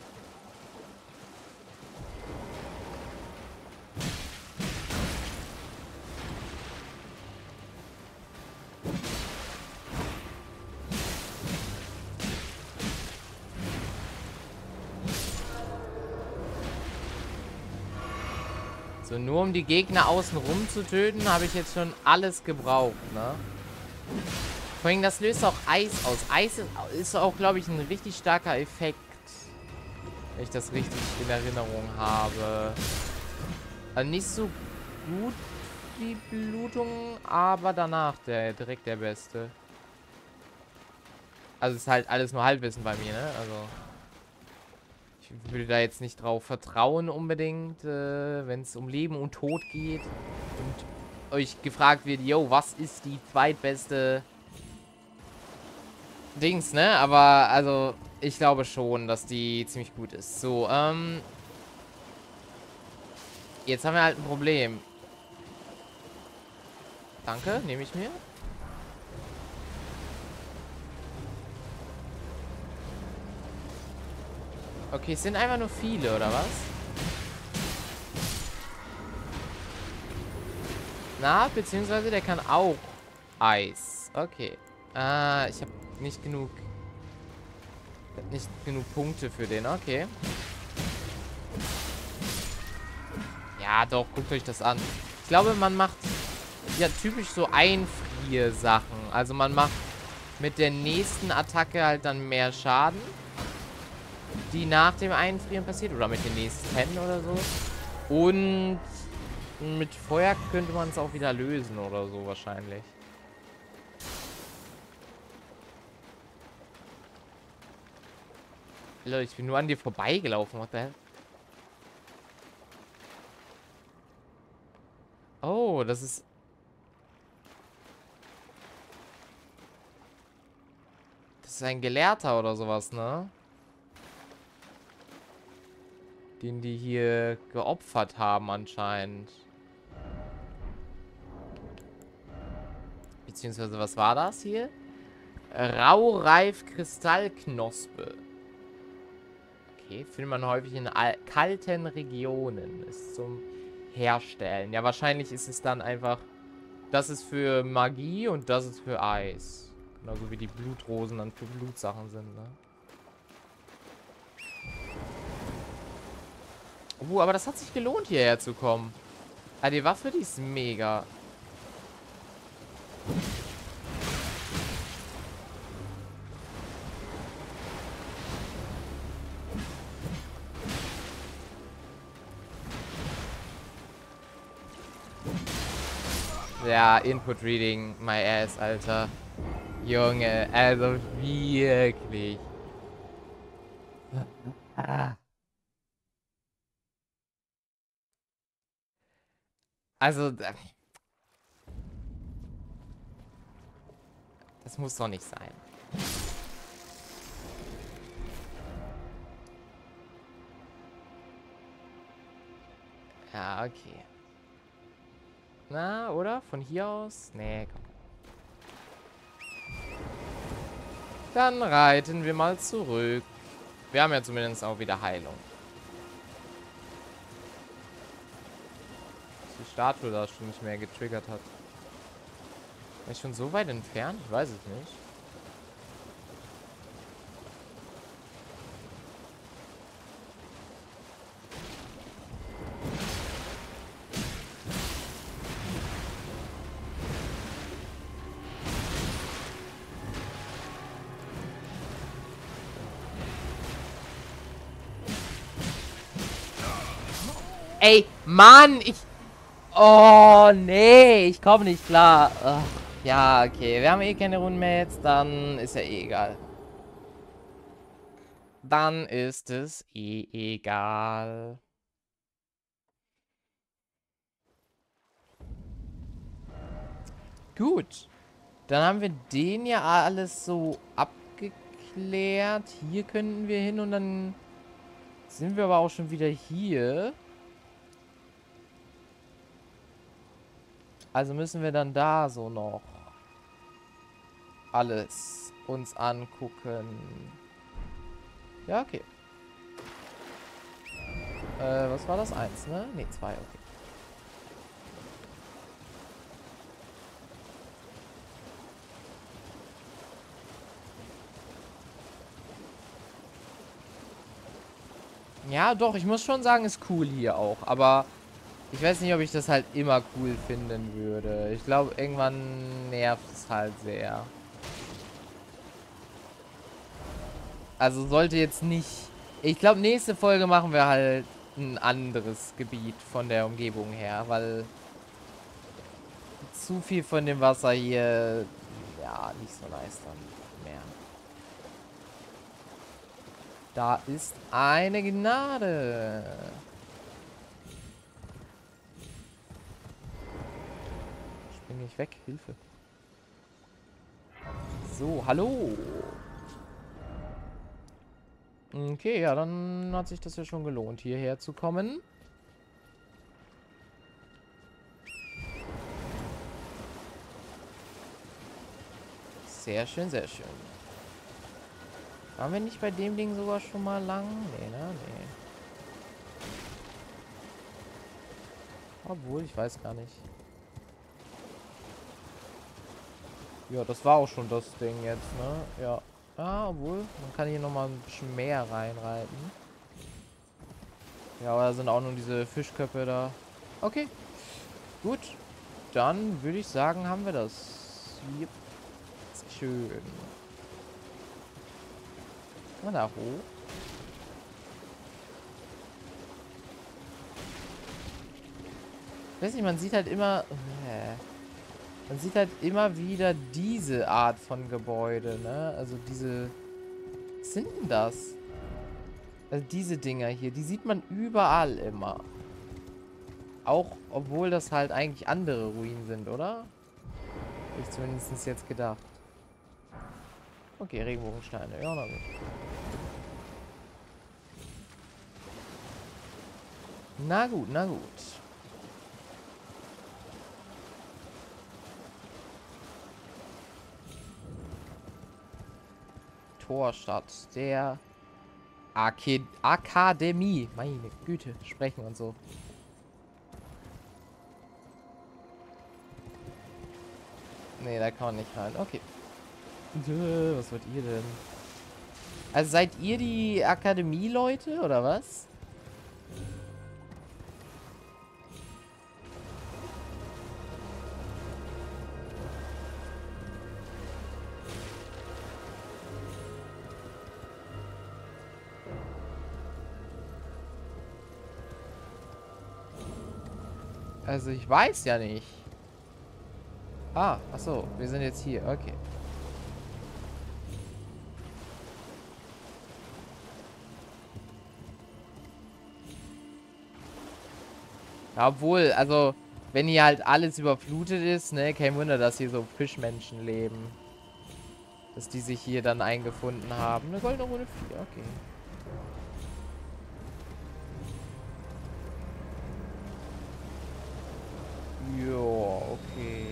So, nur um die Gegner außen rum zu töten, habe ich jetzt schon alles gebraucht, ne? Vor allem, das löst auch Eis aus. Eis ist, ist auch, glaube ich, ein richtig starker Effekt. Wenn ich das richtig in Erinnerung habe. Also nicht so gut wie Blutung, aber danach der direkt der beste. Also ist halt alles nur Halbwissen bei mir, ne? Also... Ich würde da jetzt nicht drauf vertrauen unbedingt, äh, wenn es um Leben und Tod geht und euch gefragt wird, yo, was ist die zweitbeste Dings, ne? Aber, also, ich glaube schon, dass die ziemlich gut ist. So, ähm... jetzt haben wir halt ein Problem. Danke, nehme ich mir. Okay, es sind einfach nur viele, oder was? Na, beziehungsweise der kann auch Eis. Okay. Ah, ich habe nicht genug Nicht genug Punkte für den, okay. Ja, doch, guckt euch das an. Ich glaube, man macht ja typisch so Einfrier-Sachen. Also man macht mit der nächsten Attacke halt dann mehr Schaden, die nach dem Einfrieren passiert. Oder mit den nächsten oder so. Und mit Feuer könnte man es auch wieder lösen oder so wahrscheinlich. Leute, ich bin nur an dir vorbeigelaufen. What the hell? Oh, das ist... Das ist ein Gelehrter oder sowas, ne? Den die hier geopfert haben anscheinend. Beziehungsweise, was war das hier? Raureif Kristallknospe. Okay, findet man häufig in kalten Regionen. Ist zum Herstellen. Ja, wahrscheinlich ist es dann einfach... Das ist für Magie und das ist für Eis. Genauso wie die Blutrosen dann für Blutsachen sind, ne? Uh, aber das hat sich gelohnt, hierher zu kommen. Ah, die Waffe, die ist mega. Ja, Input Reading, my ass, Alter. Junge, also wirklich. Also, das muss doch nicht sein. Ja, okay. Na, oder? Von hier aus? Nee, komm. Dann reiten wir mal zurück. Wir haben ja zumindest auch wieder Heilung. Die Statue da schon nicht mehr getriggert hat. War ich schon so weit entfernt? Ich weiß es nicht. Ey, Mann, ich... Oh, nee, ich komme nicht klar. Ugh, ja, okay, wir haben eh keine Runden mehr jetzt, dann ist ja eh egal. Dann ist es eh egal. Gut. Dann haben wir den ja alles so abgeklärt. Hier könnten wir hin und dann sind wir aber auch schon wieder hier. Also müssen wir dann da so noch alles uns angucken. Ja, okay. Äh, was war das? Eins, ne? Ne, zwei, okay. Ja, doch, ich muss schon sagen, ist cool hier auch. Aber ich weiß nicht, ob ich das halt immer cool finden würde. Ich glaube, irgendwann nervt es halt sehr. Also sollte jetzt nicht... Ich glaube, nächste Folge machen wir halt ein anderes Gebiet von der Umgebung her, weil zu viel von dem Wasser hier, ja, nicht so nice dann mehr. Da ist eine Gnade. Spring nicht weg, Hilfe. So, hallo. Okay, ja, dann hat sich das ja schon gelohnt, hierher zu kommen. Sehr schön, sehr schön. Waren wir nicht bei dem Ding sogar schon mal lang? Nee, ne? Nee. Obwohl, ich weiß gar nicht. Ja, das war auch schon das Ding jetzt, ne? Ja. Ah, obwohl, man kann hier nochmal ein bisschen mehr reinreiten. Ja, aber da sind auch nur diese Fischköpfe da. Okay, gut. Dann würde ich sagen, haben wir das. Yep. Sehr schön. Kann man da hoch? Ich weiß nicht, man sieht halt immer... Äh, man sieht halt immer wieder diese Art von Gebäude, ne? Also diese... Was sind denn das? Also diese Dinger hier, die sieht man überall immer. Auch, obwohl das halt eigentlich andere Ruinen sind, oder? Hätte ich zumindest jetzt gedacht. Okay, Regenbogensteine. Ja, na gut. Na gut, na gut. Torstadt der Arke Akademie. Meine Güte, sprechen und so. Nee, da kann man nicht rein. Okay. Was wollt ihr denn? Also seid ihr die Akademie-Leute, oder was? Also ich weiß ja nicht. Ah, ach so, wir sind jetzt hier. Okay. Ja, obwohl, also, wenn hier halt alles überflutet ist, ne, kein Wunder, dass hier so Fischmenschen leben. Dass die sich hier dann eingefunden haben. Eine goldene Rune vier, okay. Ja, okay.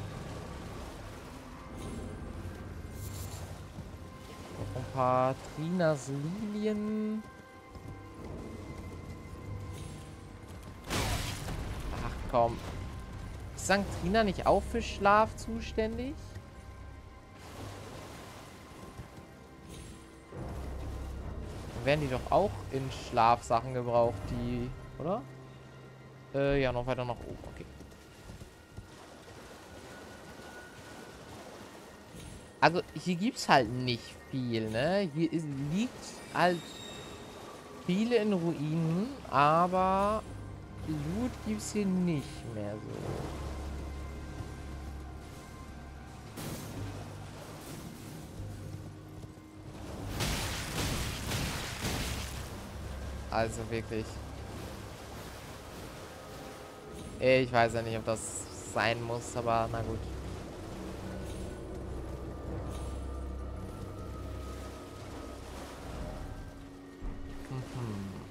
Noch ein paar Trinas Lilien. Ach komm. Ist Sankt Trina nicht auch für Schlaf zuständig? Dann werden die doch auch in Schlafsachen gebraucht, die... Oder? Äh, ja, noch weiter nach oben, okay. Also, hier gibt's halt nicht viel, ne? Hier ist, liegt halt viele in Ruinen, aber Loot gibt's hier nicht mehr so. Also wirklich. Ich weiß ja nicht, ob das sein muss, aber na gut. Mhm.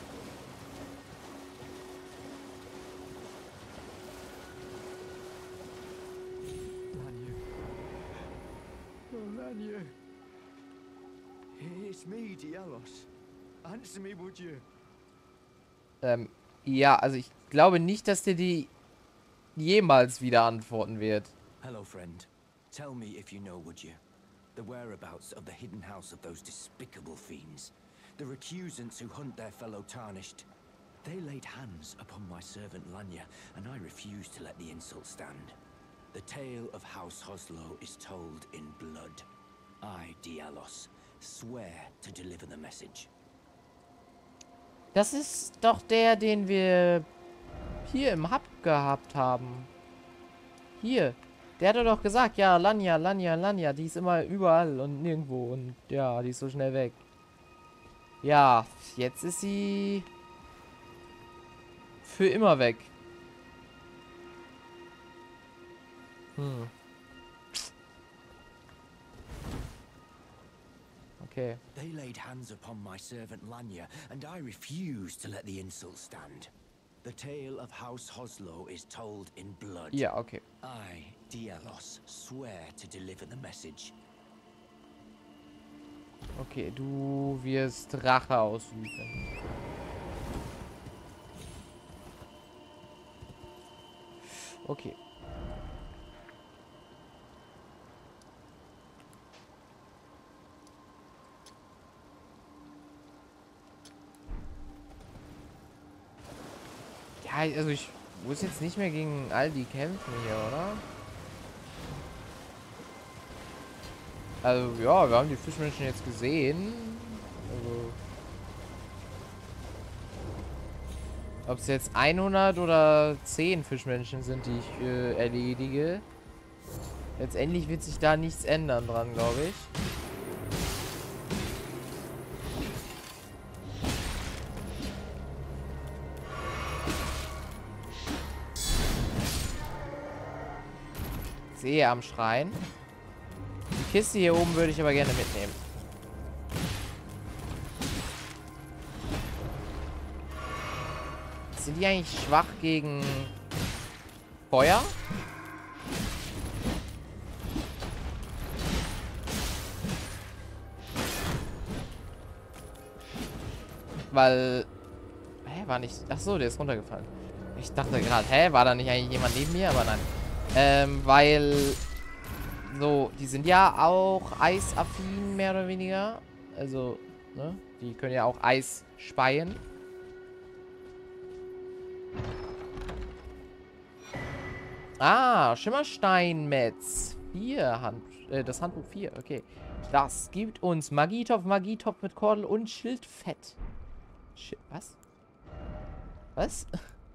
Lanya. Oh, Lanya. It's me, Dialos. Answer me, would you? Ähm, ja, also ich glaube nicht, dass dir die jemals wieder antworten wird. Hello, friend. Tell me if you know, would you? The whereabouts of the hidden house of those despicable fiends. The recusants who hunt their fellow tarnished. They laid hands upon my servant Lanya, and I refused to let the insult stand. The tale of House Hoslow is told in blood. I, Dialos, swear to deliver the message. Das ist doch der, den wir hier im Hub gehabt haben. Hier. Der hat doch gesagt, ja, Lanya, Lanya, Lanya, die ist immer überall und nirgendwo. Und ja, die ist so schnell weg. Ja, jetzt ist sie für immer weg. Hm. Okay. They laid hands upon my servant Lanya, and I refused to let the insult stand. The tale of House Hoslow is told in blood. Ja, okay. I, Dialos, swear to deliver the message. Okay, du wirst Rache ausüben. Okay. Ja, also ich muss jetzt nicht mehr gegen all die kämpfen hier, oder? Also, ja, wir haben die Fischmenschen jetzt gesehen. Also, ob es jetzt hundert oder zehn Fischmenschen sind, die ich äh, erledige. Letztendlich wird sich da nichts ändern dran, glaube ich. Ich sehe am Schrein. Die Kiste hier oben würde ich aber gerne mitnehmen. Sind die eigentlich schwach gegen Feuer? Weil... Hä, war nicht... Ach so, der ist runtergefallen. Ich dachte gerade, hä, war da nicht eigentlich jemand neben mir? Aber nein. Ähm, weil... So, die sind ja auch eisaffin, mehr oder weniger. Also, ne? Die können ja auch Eis speien. Ah, Schimmersteinmetz. vier Hand... Äh, das Handbuch vier, okay. Das gibt uns Magietopf, Magietopf mit Kordel und Schildfett. Sch was? Was?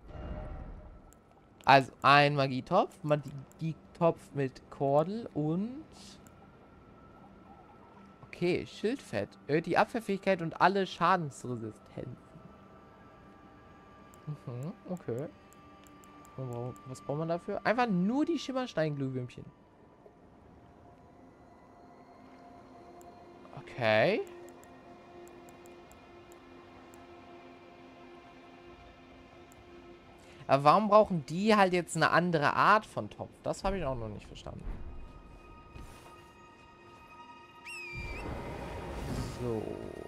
Also, ein Magietopf, Magietopf mit Kordel und... Okay, Schildfett. Erhöht die Abwehrfähigkeit und alle Schadensresistenzen. Mhm, okay. Was braucht man dafür? Einfach nur die Schimmerstein-Glühwürmchen. Okay. Aber warum brauchen die halt jetzt eine andere Art von Topf? Das habe ich auch noch nicht verstanden. So.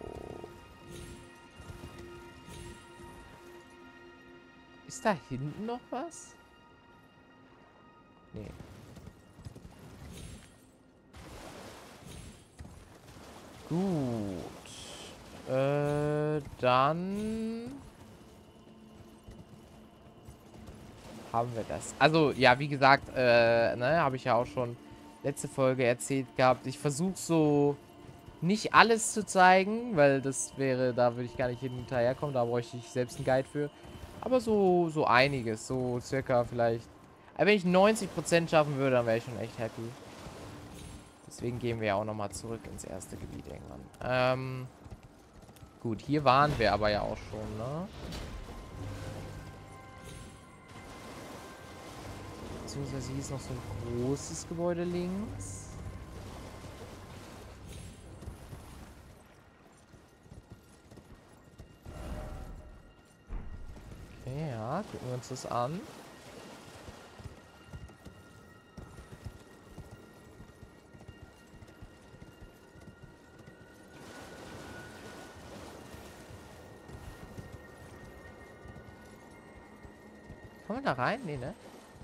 Ist da hinten noch was? Nee. Gut. Äh, dann... haben wir das. Also, ja, wie gesagt, äh, ne, habe ich ja auch schon letzte Folge erzählt gehabt. Ich versuche so nicht alles zu zeigen, weil das wäre, da würde ich gar nicht hinterherkommen. Da bräuchte ich selbst einen Guide für. Aber so, so einiges. So circa vielleicht. Aber wenn ich neunzig Prozent schaffen würde, dann wäre ich schon echt happy. Deswegen gehen wir ja auch nochmal zurück ins erste Gebiet irgendwann. Ähm, gut, hier waren wir aber ja auch schon, ne? Beziehungsweise hier ist noch so ein großes Gebäude links. Okay, ja, gucken wir uns das an. Kann man da rein? Nee, ne?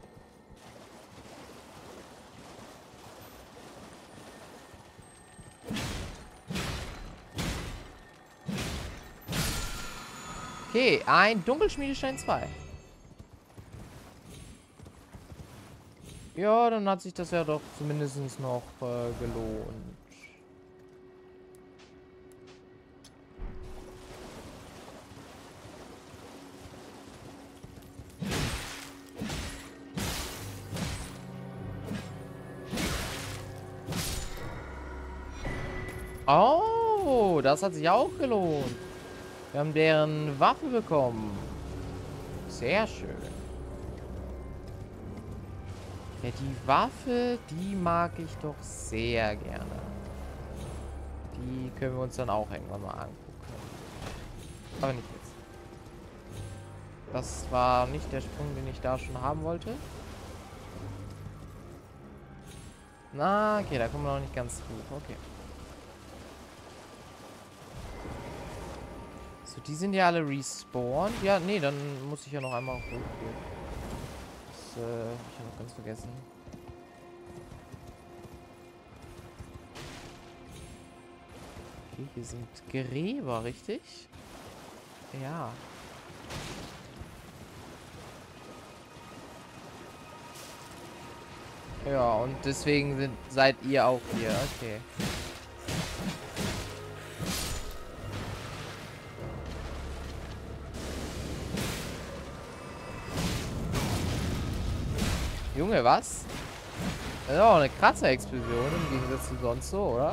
Okay, ein Dunkelschmiedestein zwei. Ja, dann hat sich das ja doch zumindest noch äh, gelohnt. Oh, das hat sich auch gelohnt. Wir haben deren Waffe bekommen. Sehr schön. Ja, die Waffe, die mag ich doch sehr gerne. Die können wir uns dann auch irgendwann mal angucken. Aber nicht jetzt. Das war nicht der Sprung, den ich da schon haben wollte. Na, okay, da kommen wir noch nicht ganz hoch. Okay. So, die sind ja alle respawned. Ja, nee, dann muss ich ja noch einmal hochgehen. Das äh, hab ich ja noch ganz vergessen. Okay, hier sind Gräber, richtig? Ja. Ja, und deswegen sind, seid ihr auch hier. Okay. Junge, was? Das ist auch eine krasse Explosion im Gegensatz zu sonst so, oder?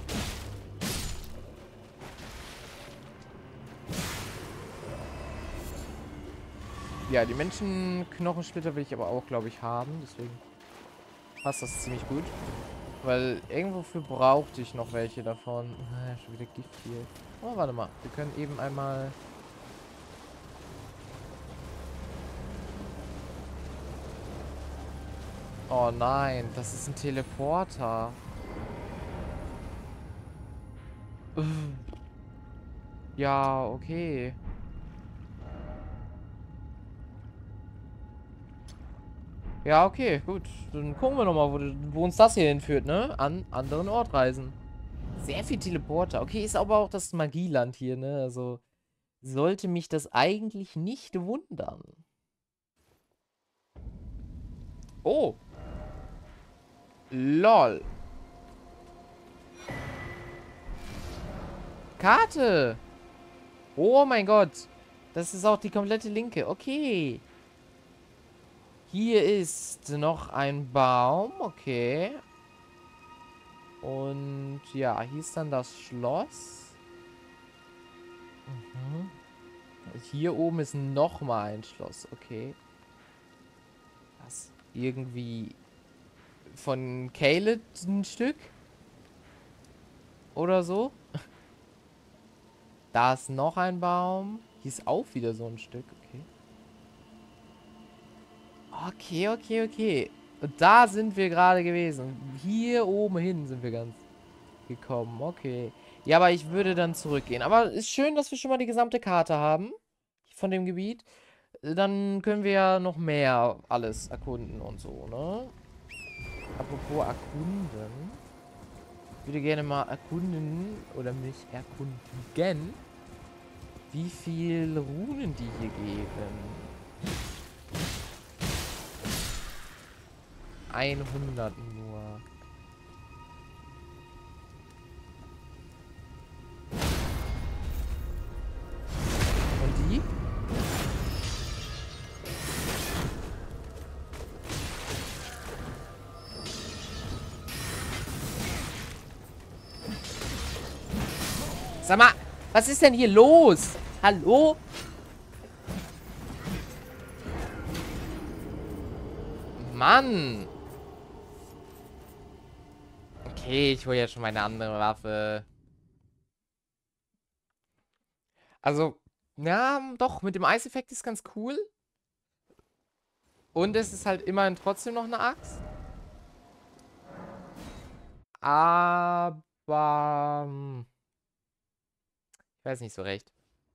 Ja, die Menschenknochensplitter will ich aber auch, glaube ich, haben. Deswegen passt das ziemlich gut. Weil irgendwofür brauchte ich noch welche davon. Ah, schon wieder Gift hier. Oh, warte mal. Wir können eben einmal... Oh nein, das ist ein Teleporter. Uff. Ja, okay. Ja, okay, gut. Dann gucken wir nochmal, wo, wo uns das hier hinführt, ne? An anderen Ort reisen. Sehr viel Teleporter. Okay, ist aber auch das Magieland hier, ne? Also sollte mich das eigentlich nicht wundern. Oh. Lol. Karte. Oh mein Gott. Das ist auch die komplette linke. Okay. Hier ist noch ein Baum. Okay. Und ja, hier ist dann das Schloss. Mhm. Hier oben ist noch mal ein Schloss. Okay. Das irgendwie von Caleb ein Stück? Oder so? Da ist noch ein Baum. Hier ist auch wieder so ein Stück. Okay. Okay, okay, okay. Und da sind wir gerade gewesen. Hier oben hin sind wir ganz gekommen. Okay. Ja, aber ich würde dann zurückgehen. Aber ist schön, dass wir schon mal die gesamte Karte haben. Von dem Gebiet. Dann können wir ja noch mehr alles erkunden und so, ne? Apropos erkunden. Ich würde gerne mal erkunden oder mich erkundigen, wie viel Runen die hier geben. hundert nur. Und die? Sag mal, was ist denn hier los? Hallo? Mann. Okay, ich hole jetzt schon meine andere Waffe. Also, ja, doch, mit dem Eiseffekt ist ganz cool. Und es ist halt immerhin trotzdem noch eine Axt. Aber... Hm, ich weiß nicht so recht.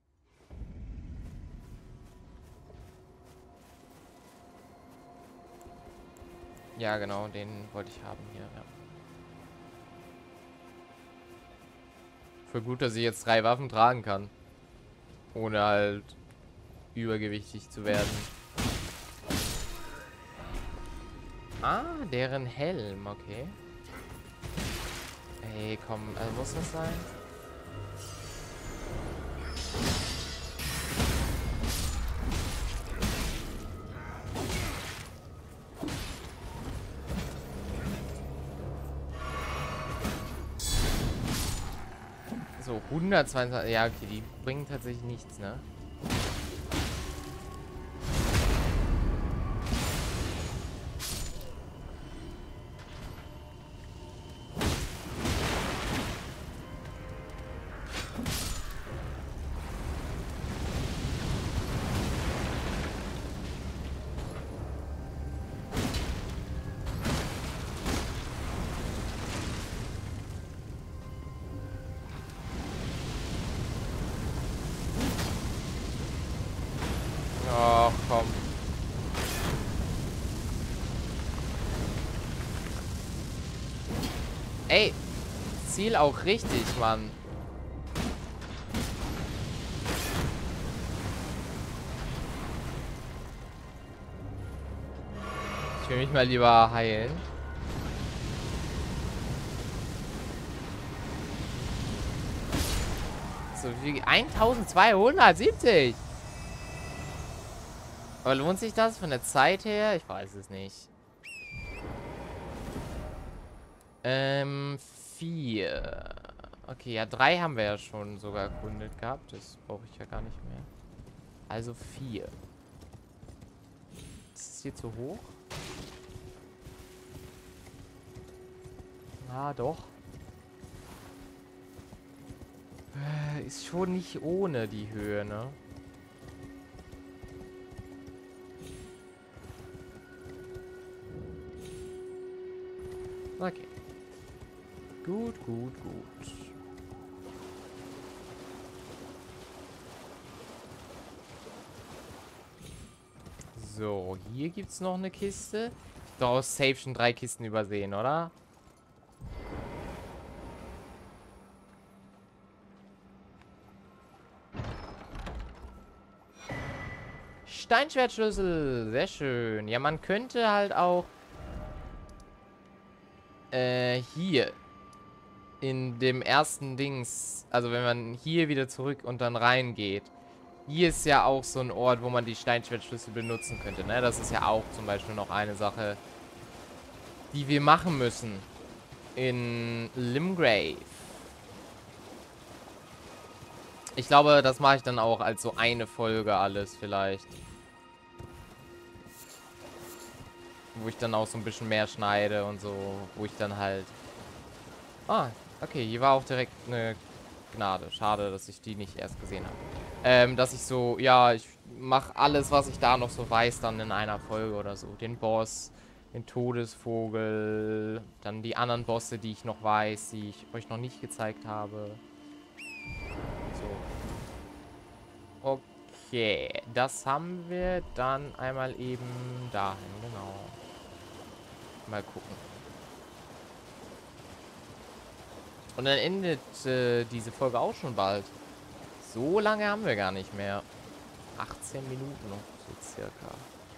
Ja, genau, den wollte ich haben hier, ja. Voll gut, dass ich jetzt drei Waffen tragen kann. Ohne halt übergewichtig zu werden. Ah, deren Helm, okay. Ey, komm, also muss das sein? So, hundertzweiundzwanzig. Ja, okay, die bringen tatsächlich nichts, ne? Oh, komm. Ey, ziel auch richtig, Mann. Ich will mich mal lieber heilen. so viel. eintausendzweihundertsiebzig! Aber lohnt sich das von der Zeit her? Ich weiß es nicht. Ähm, vier. Okay, ja, drei haben wir ja schon sogar erkundet gehabt. Das brauche ich ja gar nicht mehr. Also vier. Ist es hier zu hoch? Ah, doch. Äh, ist schon nicht ohne die Höhe, ne? Okay. Gut, gut, gut. So, hier gibt es noch eine Kiste. Du hast safe schon drei Kisten übersehen, oder? Steinschwertschlüssel. Sehr schön. Ja, man könnte halt auch äh, hier in dem ersten Dings, also wenn man hier wieder zurück und dann reingeht, hier ist ja auch so ein Ort, wo man die Steinschwertschlüssel benutzen könnte, ne? Das ist ja auch zum Beispiel noch eine Sache, die wir machen müssen in Limgrave. Ich glaube, das mache ich dann auch als so eine Folge alles vielleicht. Wo ich dann auch so ein bisschen mehr schneide und so, wo ich dann halt... Ah, okay, hier war auch direkt eine Gnade. Schade, dass ich die nicht erst gesehen habe. Ähm, dass ich so, ja, ich mache alles, was ich da noch so weiß, dann in einer Folge oder so. Den Boss, den Todesvogel, dann die anderen Bosse, die ich noch weiß, die ich euch noch nicht gezeigt habe. So. Okay, das haben wir dann einmal eben dahin, genau. Mal gucken. Und dann endet äh, diese Folge auch schon bald. So lange haben wir gar nicht mehr. achtzehn Minuten noch, so circa.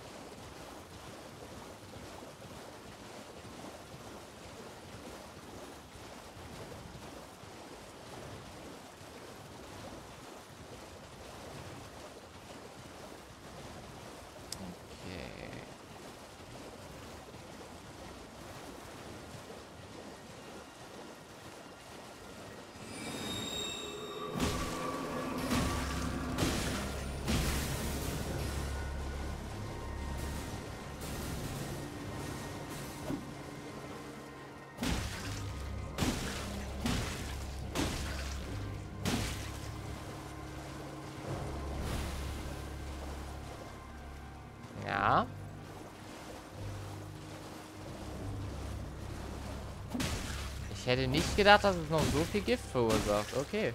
Ja. Ich hätte nicht gedacht, dass es noch so viel Gift verursacht. Okay.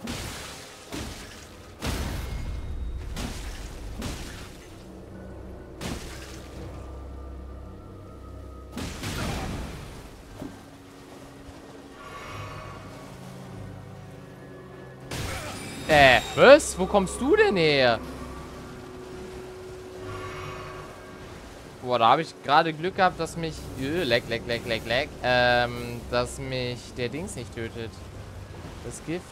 Äh, was? Wo kommst du denn her? Boah, da habe ich gerade Glück gehabt, dass mich... Öh, leck, leck, leck, leck, leck. Ähm, dass mich der Dings nicht tötet. Das Gift.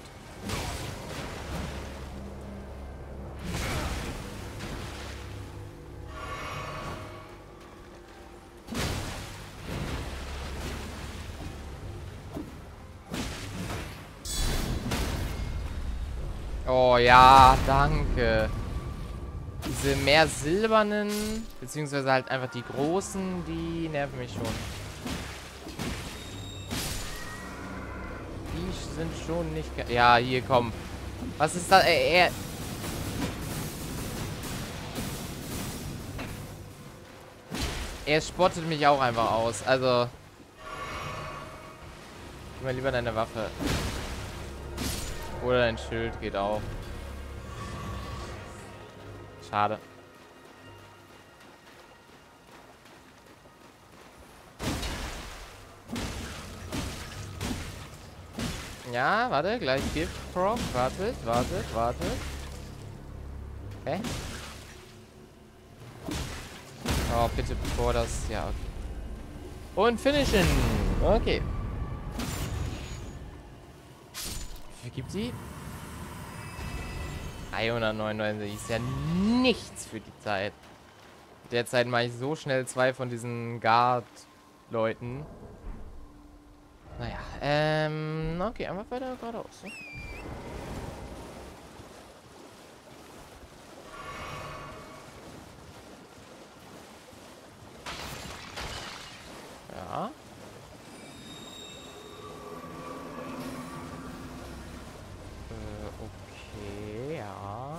Oh ja, danke. Diese mehr silbernen, beziehungsweise halt einfach die großen, die nerven mich schon. Die sind schon nicht... Ja, hier, komm. Was ist das? Ey, er... Er spottet mich auch einfach aus. Also... Gib mal lieber deine Waffe. Oder dein Schild geht auch. Schade. Ja, warte, gleich Gift Proc. Wartet, wartet, wartet. Hä? Oh, bitte bevor das... Ja, okay. Und finishen. Okay. Wie viel gibt sie? dreihundertneunundneunzig ist ja nichts für die Zeit. Derzeit mache ich so schnell zwei von diesen Guard-Leuten. Naja, ähm, okay, einfach weiter geradeaus. Ne? Ja. Äh, okay, ja.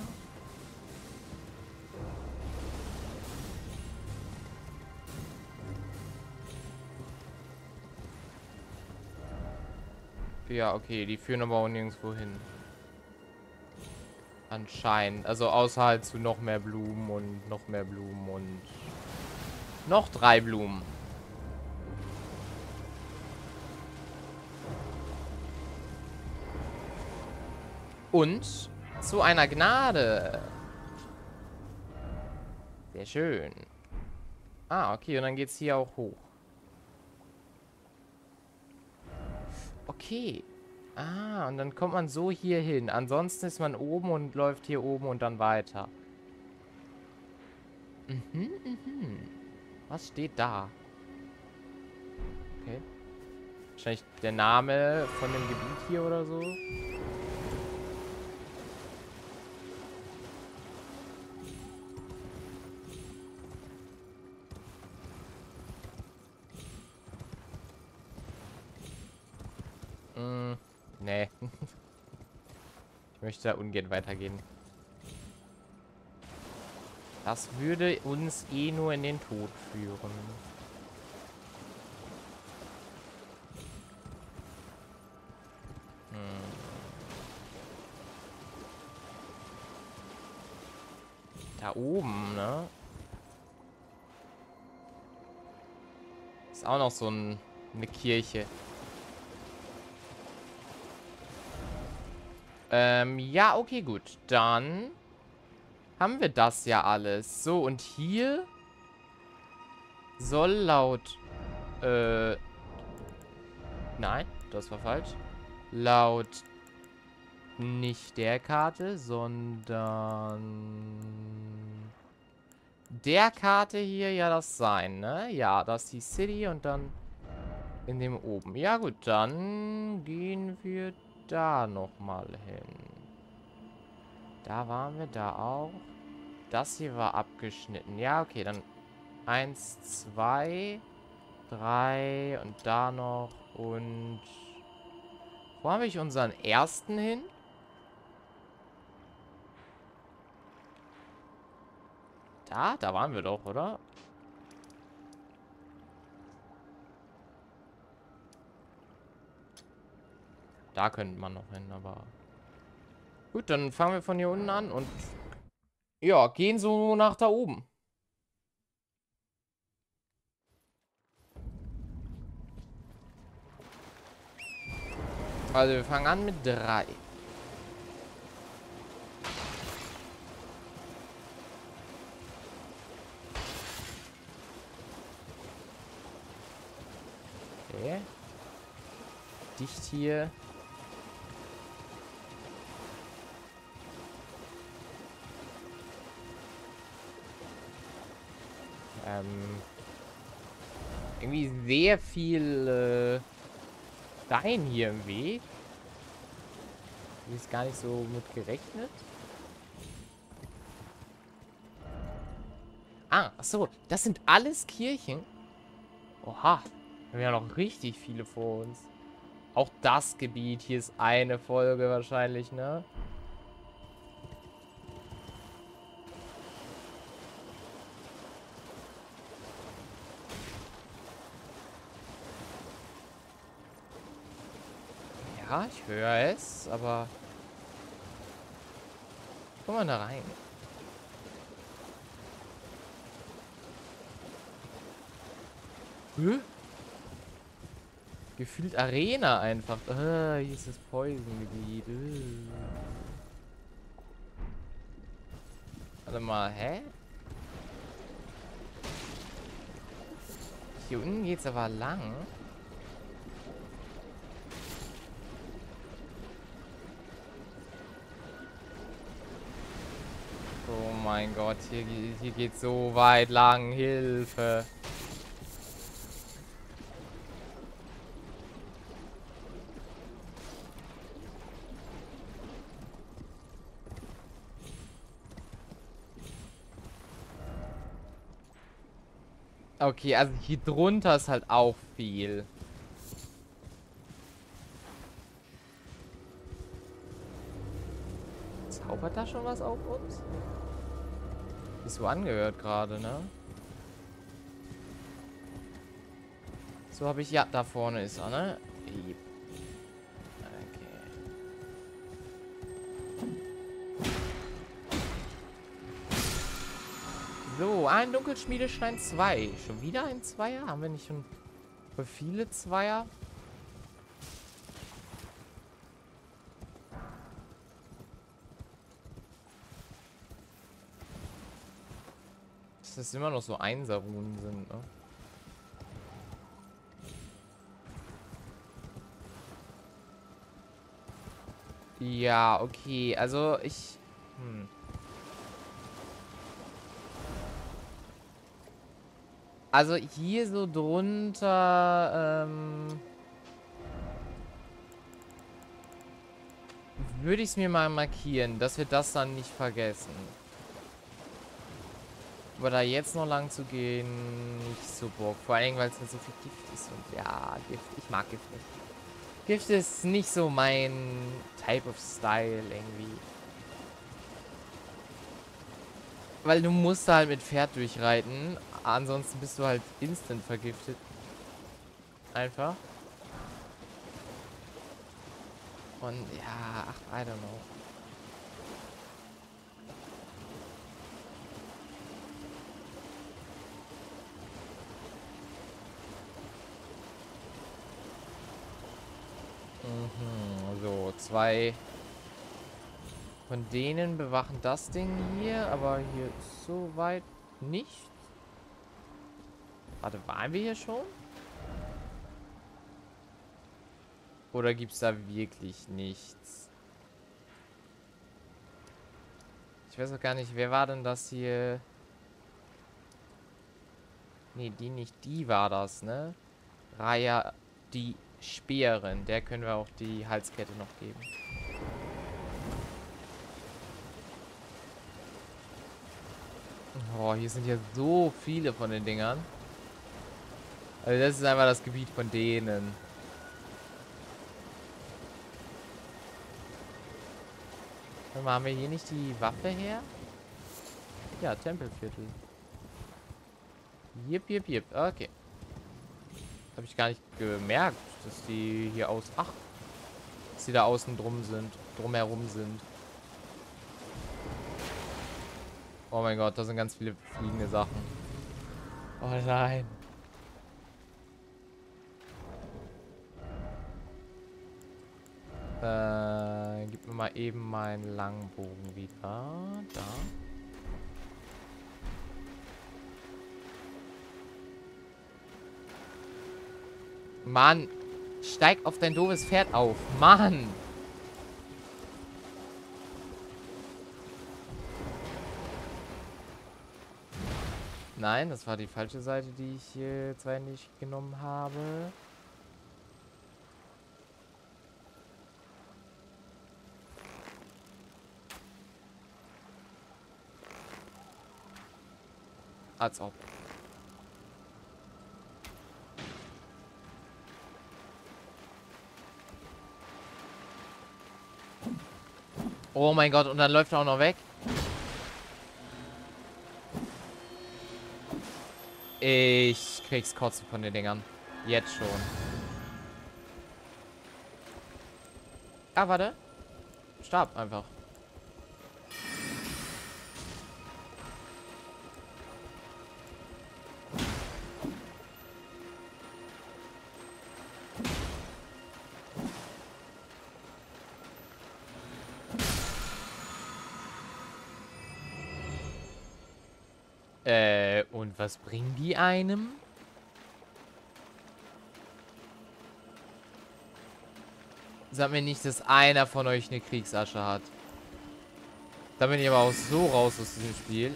Ja, okay, die führen aber auch nirgendwo hin. Anscheinend. Also außer halt zu noch mehr Blumen und noch mehr Blumen und noch drei Blumen. Und zu einer Gnade. Sehr schön. Ah, okay, und dann geht's hier auch hoch. Okay. Ah, und dann kommt man so hier hin. Ansonsten ist man oben und läuft hier oben und dann weiter. Mhm, mhm. Was steht da? Okay. Wahrscheinlich der Name von dem Gebiet hier oder so. Mm, nee. Ich möchte da ungern weitergehen. Das würde uns eh nur in den Tod führen. Hm. Da oben, ne? Ist auch noch so ein, eine Kirche. Ähm, ja, okay, gut. Dann haben wir das ja alles. So, und hier soll laut, äh, nein, das war falsch. Laut nicht der Karte, sondern der Karte hier ja das sein, ne? Ja, das ist die City und dann in dem oben. Ja, gut, dann gehen wir da nochmal hin. Da waren wir da auch. Das hier war abgeschnitten. Ja, okay, dann eins, zwei, drei und da noch und wo habe ich unseren ersten hin? Da? Da waren wir doch, oder? Da könnte man noch hin, aber gut, dann fangen wir von hier unten an und ja, gehen so nach da oben. Also wir fangen an mit drei. Okay. Dicht hier. Ähm. Irgendwie sehr viel äh, Stein hier im Weg. Ist gar nicht so mit gerechnet. Ah, achso, das sind alles Kirchen. Oha, wir haben ja noch richtig viele vor uns. Auch das Gebiet, hier ist eine Folge wahrscheinlich, ne? Ja, ich höre es, aber komm mal da rein. Hä? Gefühlt Arena einfach. Ah, hier ist das Poison-Gebiet. Uh. Warte mal, hä? Hier unten geht's aber lang. Oh mein Gott, hier, hier geht so weit lang. Hilfe. Okay, also hier drunter ist halt auch viel. Zaubert da schon was auf uns? Ist so angehört gerade, ne? So habe ich... Ja, da vorne ist er, ne? Okay. So, ein Dunkelschmiedeschein zwei. Schon wieder ein Zweier? Haben wir nicht schon für viele Zweier? Dass das immer noch so Einser-Runen sind, ne? Ja, okay. Also ich... Hm. Also hier so drunter, ähm... würde ich es mir mal markieren, dass wir das dann nicht vergessen. Aber da jetzt noch lang zu gehen, nicht so Bock. Vor allem, weil es mit so viel Gift ist. Und ja, Gift. Ich mag Gift nicht. Gift ist nicht so mein Type of Style irgendwie. Weil du musst da halt mit Pferd durchreiten. Ansonsten bist du halt instant vergiftet. Einfach. Und ja, ach, I don't know. Mhm, so, zwei von denen bewachen das Ding hier, aber hier ist soweit nichts. Warte, waren wir hier schon? Oder gibt es da wirklich nichts? Ich weiß auch gar nicht, wer war denn das hier? Nee, die nicht, die war das, ne? Raya, die Speerin. Der können wir auch die Halskette noch geben. Oh, hier sind ja so viele von den Dingern. Also das ist einfach das Gebiet von denen. Warte mal, haben wir hier nicht die Waffe her? Ja, Tempelviertel. Jip, jip, jip. Okay. Habe ich gar nicht gemerkt, dass die hier aus... Ach, dass die da außen drum sind. Drumherum sind. Oh mein Gott, da sind ganz viele fliegende Sachen. Oh nein. Äh, gib mir mal eben meinen Langbogen wieder. Da. Mann, steig auf dein doofes Pferd auf. Mann. Nein, das war die falsche Seite, die ich hier zwar nicht genommen habe. Als ob. Oh mein Gott, und dann läuft er auch noch weg. Ich krieg's kotzen von den Dingern. Jetzt schon. Ah, warte. Stab einfach. Äh, und was bringen die einem? Sag mir nicht, dass einer von euch eine Kriegsasche hat. Da bin ich aber auch so raus aus diesem Spiel.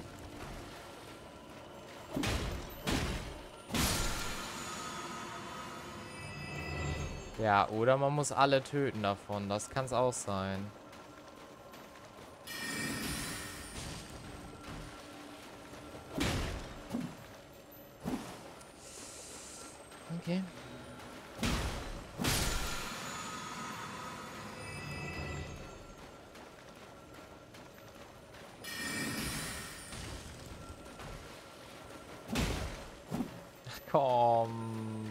Ja, oder man muss alle töten davon. Das kann es auch sein. Okay. Ach, komm.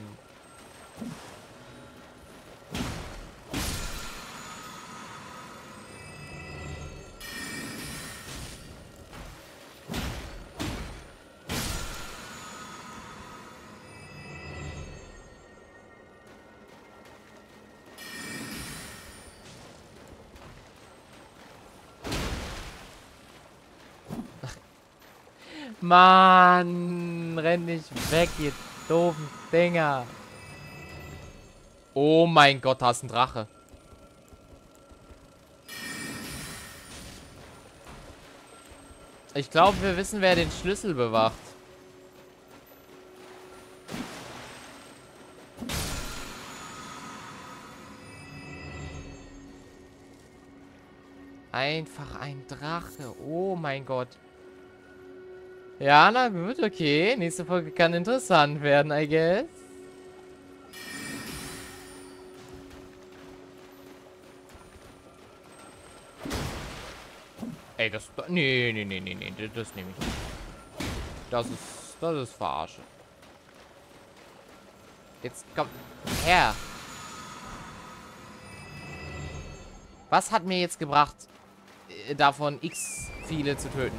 Mann, renn nicht weg, ihr doofen Dinger. Oh mein Gott, da ist ein Drache. Ich glaube, wir wissen, wer den Schlüssel bewacht. Einfach ein Drache. Oh mein Gott. Ja, na gut, okay. Nächste Folge kann interessant werden, I guess. Ey, das... Nee, nee, nee, nee, nee. Das nehme ich nicht. Das ist... Das ist Verarsche. Jetzt komm her. Was hat mir jetzt gebracht, davon x viele zu töten?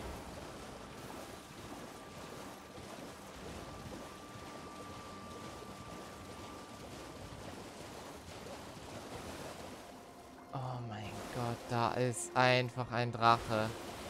Oh mein Gott, da ist einfach ein Drache.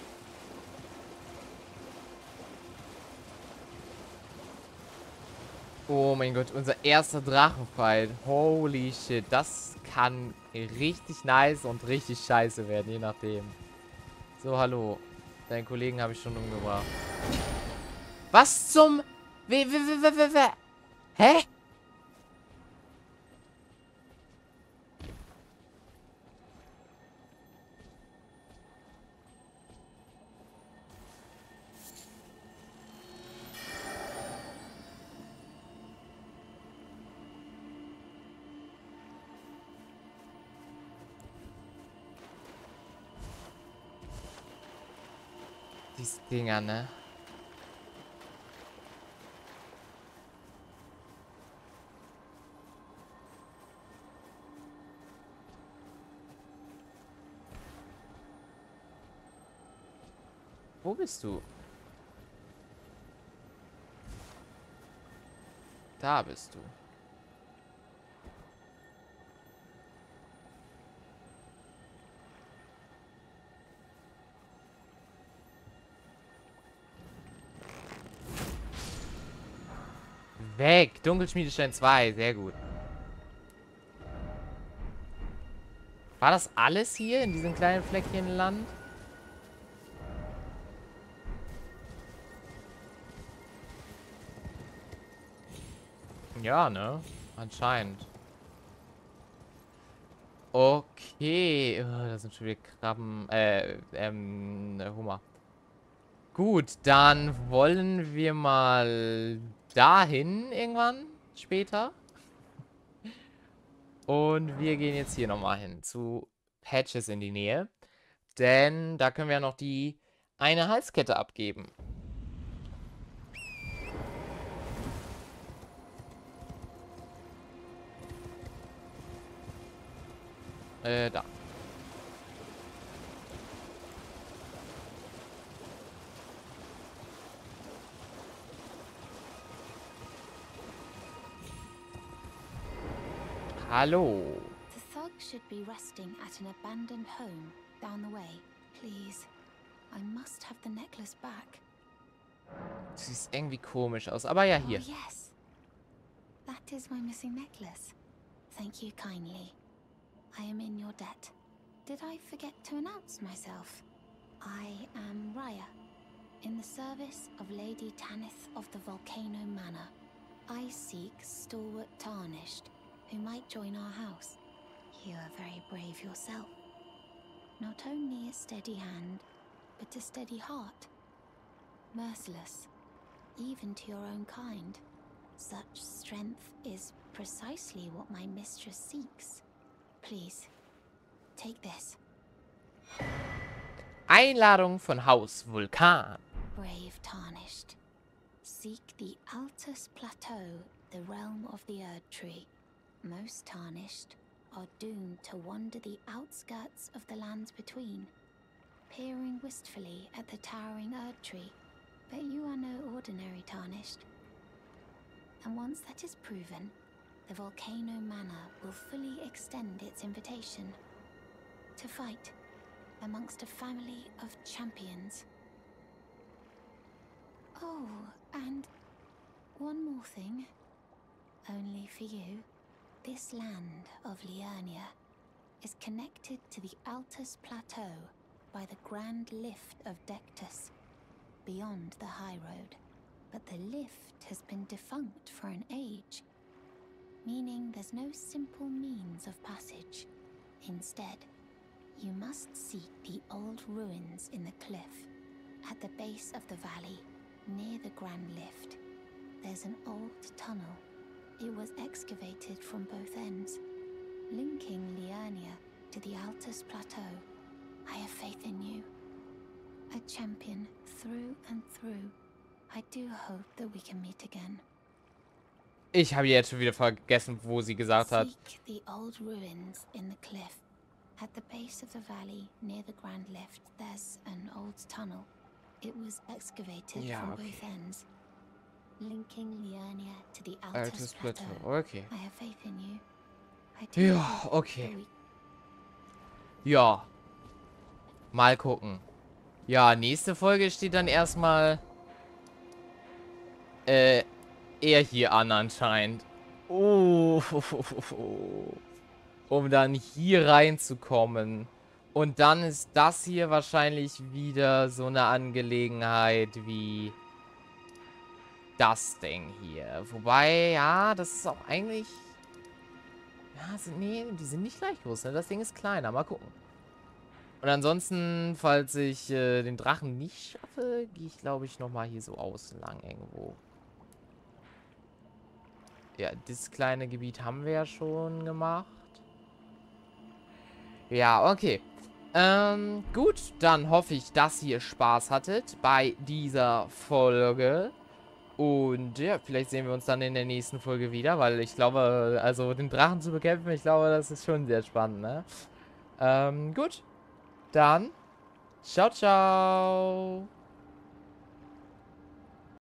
Oh mein Gott, unser erster Drachenfight. Holy shit, das kann richtig nice und richtig scheiße werden, je nachdem. So, hallo. Deinen Kollegen habe ich schon umgebracht. Was zum... W w w w w w Hä? Diese Dinger, ne? Wo bist du? Da bist du. Weg! Dunkelschmiedestein zwei, sehr gut. War das alles hier in diesem kleinen Fleckchen Land? Ja, ne? Anscheinend. Okay. Oh, da sind schon wieder Krabben. Äh, ähm, Hummer. Gut, dann wollen wir mal dahin irgendwann später. Und wir gehen jetzt hier nochmal hin zu Patches in die Nähe. Denn da können wir ja noch die eine Halskette abgeben. Äh, da. Hallo. The thug should be resting at an abandoned home down the way. Please, I must have the necklace back. Sieht irgendwie komisch aus, aber ja, hier. Oh, yes. That is my missing necklace. Thank you kindly. I am in your debt. Did I forget to announce myself? I am Raya, in the service of Lady Tanith of the Volcano Manor. I seek stalwart Tarnished, who might join our house. You are very brave yourself. Not only a steady hand, but a steady heart. Merciless, even to your own kind. Such strength is precisely what my mistress seeks. Please, take this. Einladung von Haus Vulkan. Brave Tarnished. Seek the Altus Plateau, the realm of the Erd Tree. Most Tarnished are doomed to wander the outskirts of the lands between, peering wistfully at the towering Erd Tree. But you are no ordinary Tarnished. And once that is proven, the Volcano Manor will fully extend its invitation to fight amongst a family of champions. Oh, and one more thing. Only for you. This land of Liurnia is connected to the Altus Plateau by the Grand Lift of Dectus, beyond the High Road. But the lift has been defunct for an age, meaning there's no simple means of passage. Instead, you must seek the old ruins in the cliff. At the base of the valley, near the Grand Lift, there's an old tunnel. It was excavated from both ends, linking Liurnia to the Altus Plateau. I have faith in you. A champion through and through. I do hope that we can meet again. Ich habe jetzt schon wieder vergessen, wo sie gesagt hat. Seek the old ruins in the cliff. At the base of the valley, near the Grand Lift, there's an old tunnel. It was excavated Ja, from okay. both ends, linking Liurnia to the Altus Altus Plateau. Plateau. Okay. I have faith in you. I do Ja, hope okay. that we Ja. Mal gucken. Ja, nächste Folge steht dann erstmal äh, er hier an anscheinend. Oh, um dann hier reinzukommen. Und dann ist das hier wahrscheinlich wieder so eine Angelegenheit wie das Ding hier. Wobei, ja, das ist auch eigentlich... Ja, sind, nee, die sind nicht gleich groß, ne? Das Ding ist kleiner. Mal gucken. Und ansonsten, falls ich äh, den Drachen nicht schaffe, gehe ich, glaube ich, nochmal hier so außen lang irgendwo. Ja, das kleine Gebiet haben wir ja schon gemacht. Ja, okay. Ähm, gut, dann hoffe ich, dass ihr Spaß hattet bei dieser Folge. Und ja, vielleicht sehen wir uns dann in der nächsten Folge wieder, weil ich glaube, also den Drachen zu bekämpfen, ich glaube, das ist schon sehr spannend, ne? Ähm, gut. Dann, ciao, ciao.